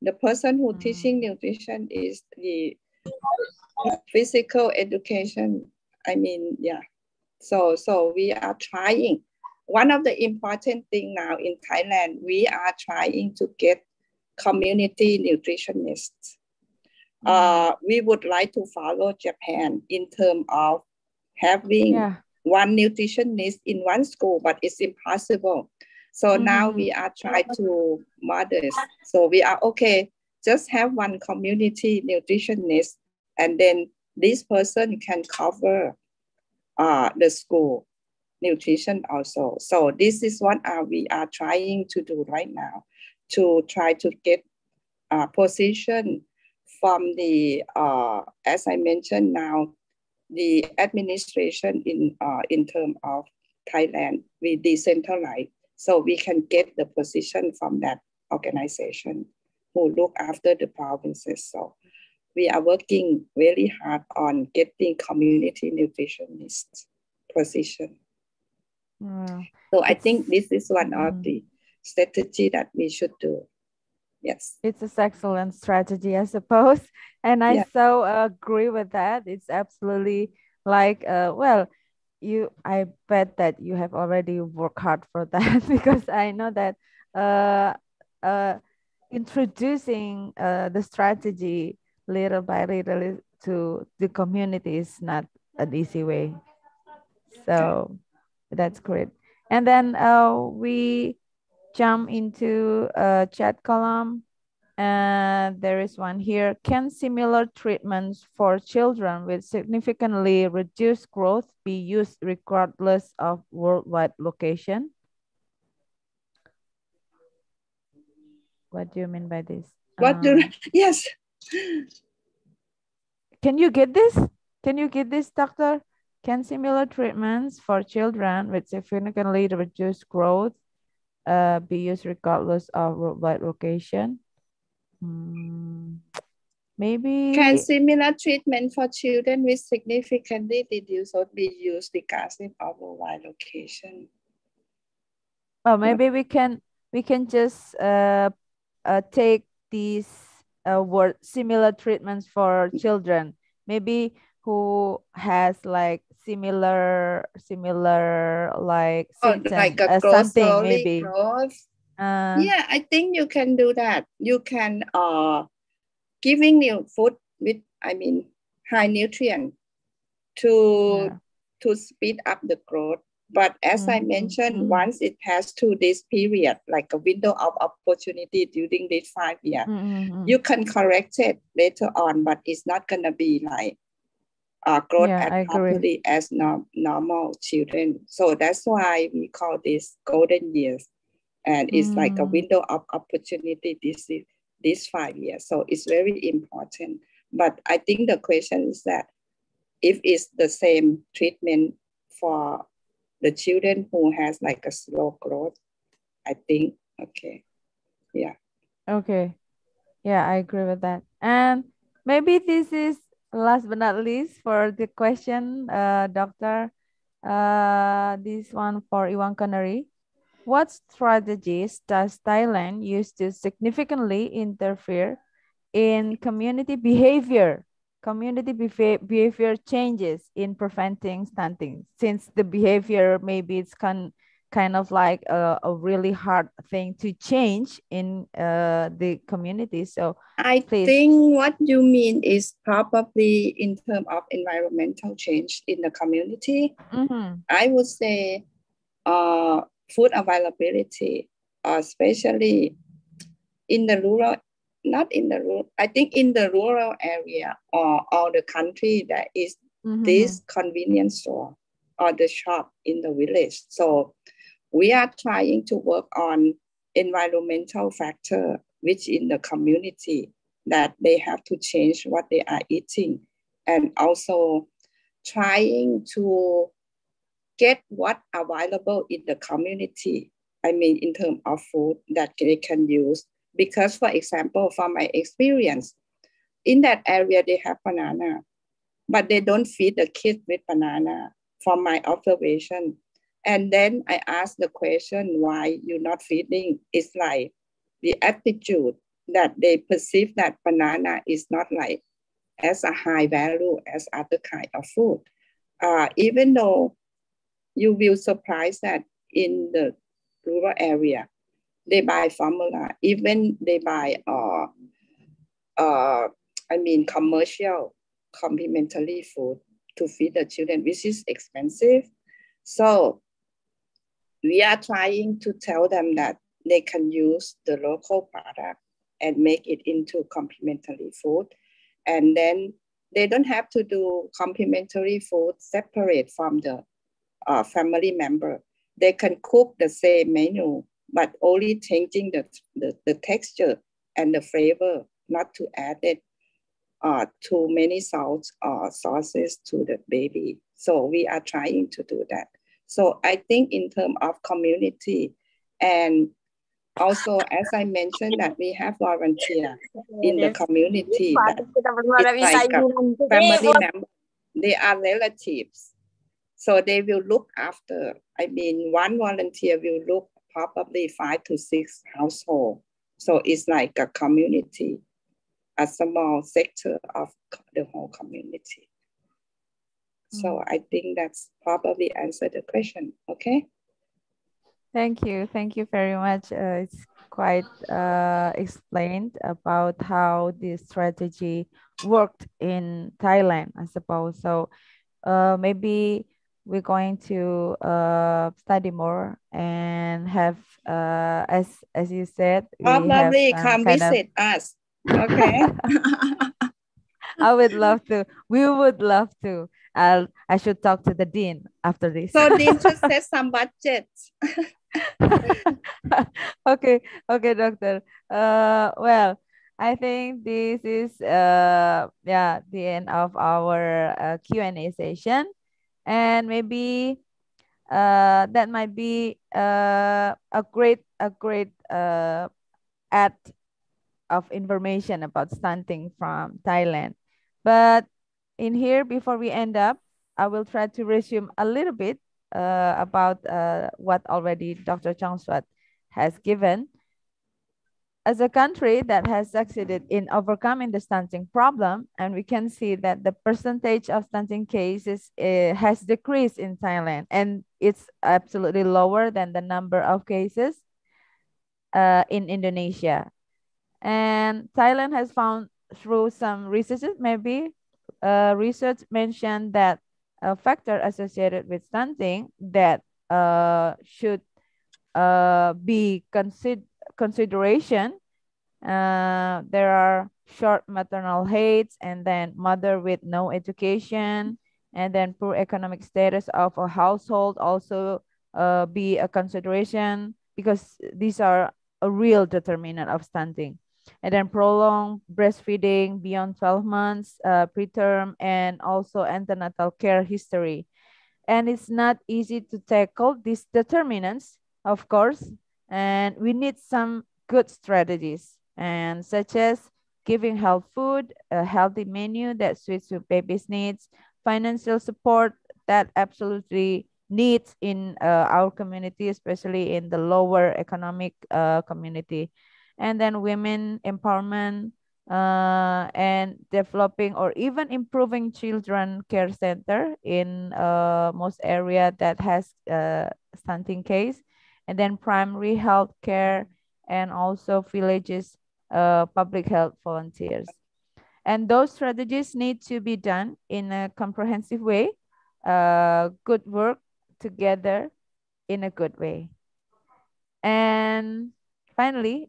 The person who teaching nutrition is the physical education. I mean, yeah. So we are trying. One of the important thing now in Thailand, we are trying to get community nutritionists. We would like to follow Japan in terms of having one nutritionist in one school, but it's impossible. So now we are trying to modest. So we are okay, just have one community nutritionist, and then this person can cover the school nutrition also. So this is what we are trying to do right now, to try to get a position from the, as I mentioned now, the administration in terms of Thailand, we decentralize. So we can get the position from that organization who look after the provinces. So we are working really hard on getting community nutritionist position. So I think this is one of the strategy that we should do. Yes. It's an excellent strategy, I suppose. And I so agree with that. It's absolutely like, well, I bet that you have already worked hard for that because I know that introducing the strategy little by little to the community is not an easy way. So that's great. And then we jump into a chat column. And there is one here. Can similar treatments for children with significantly reduced growth be used regardless of worldwide location? What do you mean by this? Yes. Can you get this? Can you get this, doctor? Can similar treatments for children with significantly reduced growth be used regardless of worldwide location? Maybe. Can similar treatment for children with significantly reduced or be used regardless of worldwide location? Oh, maybe we can just take these word similar treatments for children. Maybe who has like similar like symptoms, like a growth, something maybe. Growth. Yeah, I think you can do that. You can giving new food with, I mean, high nutrient to speed up the growth. But as I mentioned, once it has to this period, like a window of opportunity during this 5 years, you can correct it later on, but it's not going to be like growth as properly as normal children. So that's why we call this golden years. And it's like a window of opportunity this 5 years. So it's very important. But I think the question is that if it's the same treatment for the children who has like a slow growth, I think, okay. Yeah. Okay. Yeah, I agree with that. And maybe this is last but not least for the question, doctor, this one for Iwan Kanari. What strategies does Thailand use to significantly interfere in community behavior changes in preventing stunting? Since the behavior, maybe it's kind of like a really hard thing to change in the community. So I think what you mean is probably in terms of environmental change in the community. I would say food availability, especially in the rural, not in the rural, I think in the rural area or the country, that is this convenience store or the shop in the village. So we are trying to work on environmental factor, which in the community, that they have to change what they are eating, and also trying to get what available in the community. I mean, in terms of food that they can use. Because, for example, from my experience, in that area, they have banana, but they don't feed the kids with banana, from my observation. And then I asked the question, why you're not feeding? It's like the attitude that they perceive that banana is not like as a high value as other kind of food. Even though you will surprise that in the rural area, they buy formula, even they buy commercial complementary food to feed the children, which is expensive. So we are trying to tell them that they can use the local product and make it into complementary food. And then they don't have to do complementary food separate from the family member. They can cook the same menu, but only changing the texture and the flavor, not to add it too many salts or sauces to the baby. So we are trying to do that. So I think in terms of community, and also as I mentioned that we have volunteer in the community that it's like a family member, they are relatives. So they will look after, one volunteer will look probably 5 to 6 households. So it's like a community, a small sector of the whole community. So I think that's probably answered the question. Okay. Thank you. Thank you very much. It's quite explained about how this strategy worked in Thailand, I suppose. So maybe we're going to study more and have, as you said, probably come visit us. Okay. I would love to. We would love to. I should talk to the dean after this. So dean should set some budget. Okay, doctor. Well, I think this is the end of our Q&A session, and maybe that might be a great add of information about stunting from Thailand. But in here, before we end up, I will try to resume a little bit about what already Dr. Chongsuat has given. As a country that has succeeded in overcoming the stunting problem, and we can see that the percentage of stunting cases has decreased in Thailand, and it's absolutely lower than the number of cases in Indonesia. And Thailand has found through some researches, maybe research mentioned that a factor associated with stunting that should be consideration. There are short maternal heights, and then mother with no education, and then poor economic status of a household also be a consideration, because these are a real determinant of stunting. And then prolonged breastfeeding beyond 12 months, preterm, and also antenatal care history. And it's not easy to tackle these determinants, of course, and we need some good strategies, and such as giving health food, a healthy menu that suits your baby's needs, financial support that absolutely needs in our community, especially in the lower economic community. And then women empowerment and developing or even improving children care center in most area that has stunting case. And then primary health care, and also villages public health volunteers. And those strategies need to be done in a comprehensive way, good work together in a good way. And finally,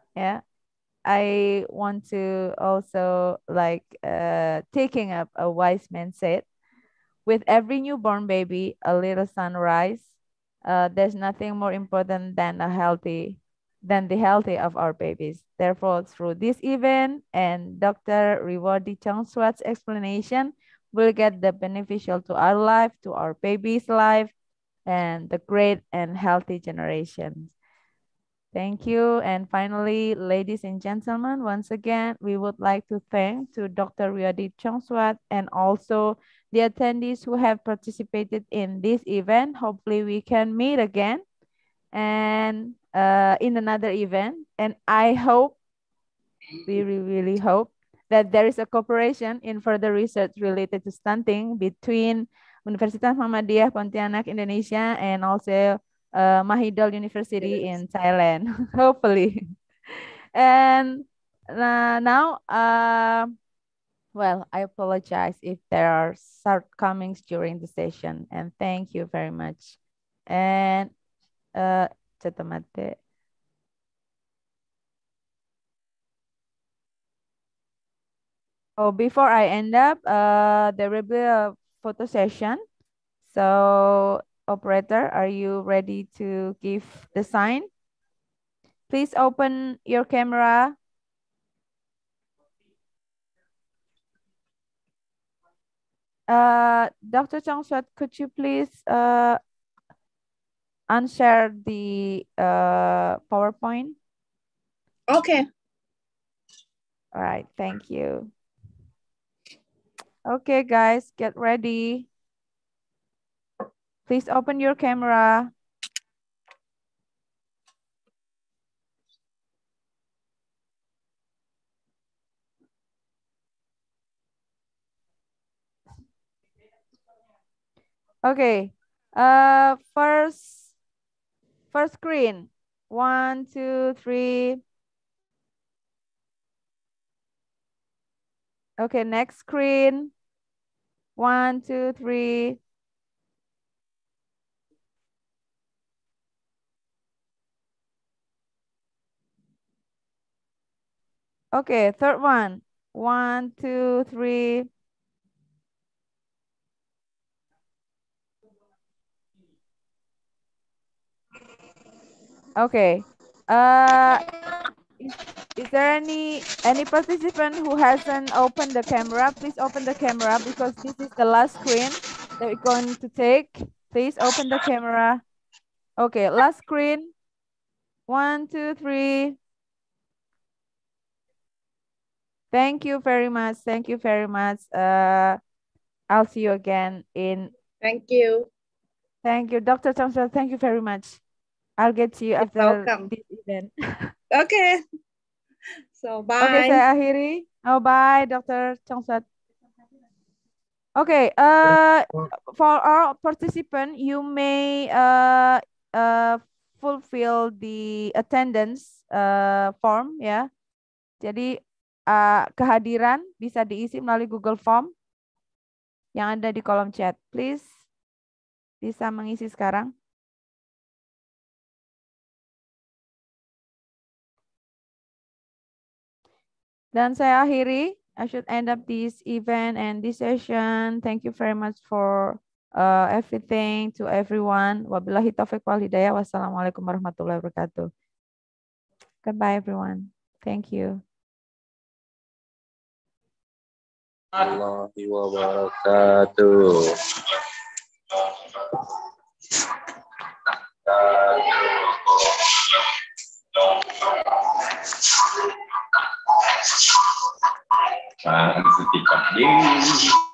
I want to also taking up a wise man said, with every newborn baby, a little sunrise. There's nothing more important than the healthy of our babies. Therefore, through this event and Dr. Rewardee Chongsuat's explanation, we'll get the beneficial to our life, to our baby's life, and the great and healthy generations. Thank you. And finally, ladies and gentlemen, once again, we would like to thank to Dr. Rewardee Chongsuat and also the attendees who have participated in this event. Hopefully we can meet again and in another event. And I hope We really hope that there is a cooperation in further research related to stunting between Universitas Muhammadiyah Pontianak Indonesia and also Mahidol University in Thailand, hopefully. And now, well, I apologize if there are shortcomings during the session, and thank you very much. And oh, before I end up, there will be a photo session. So, operator, are you ready to give the sign? Please open your camera. Dr. Chongshot, could you please unshare the PowerPoint? Okay. All right, thank you. Okay, guys, get ready. Please open your camera. Okay, first screen. 1, 2, 3. Okay, next screen. 1, 2, 3. Okay, third one. 1, 2, 3. Okay. Is there any participant who hasn't opened the camera? Please open the camera because this is the last screen that we're going to take. Please open the camera. Okay, last screen. 1, 2, 3. Thank you very much. Thank you very much. I'll see you again in. Thank you. Thank you, Dr. Thompson. Thank you very much. I'll get to you after this event. Okay. So bye. Okay, saya akhiri. Oh, bye, Dr. Chongsat. Okay. For our participant, you may fulfill the attendance form ya. Jadi kehadiran bisa diisi melalui Google Form yang ada di kolom chat. Please bisa mengisi sekarang. Dan saya akhiri. I should end up this event and this session. Thank you very much for everything to everyone. Wabillahi taufiq wal hidayah. Wassalamualaikum warahmatullahi wabarakatuh. Goodbye, everyone. Thank you. Warahmatullahi wabarakatuh. Nah,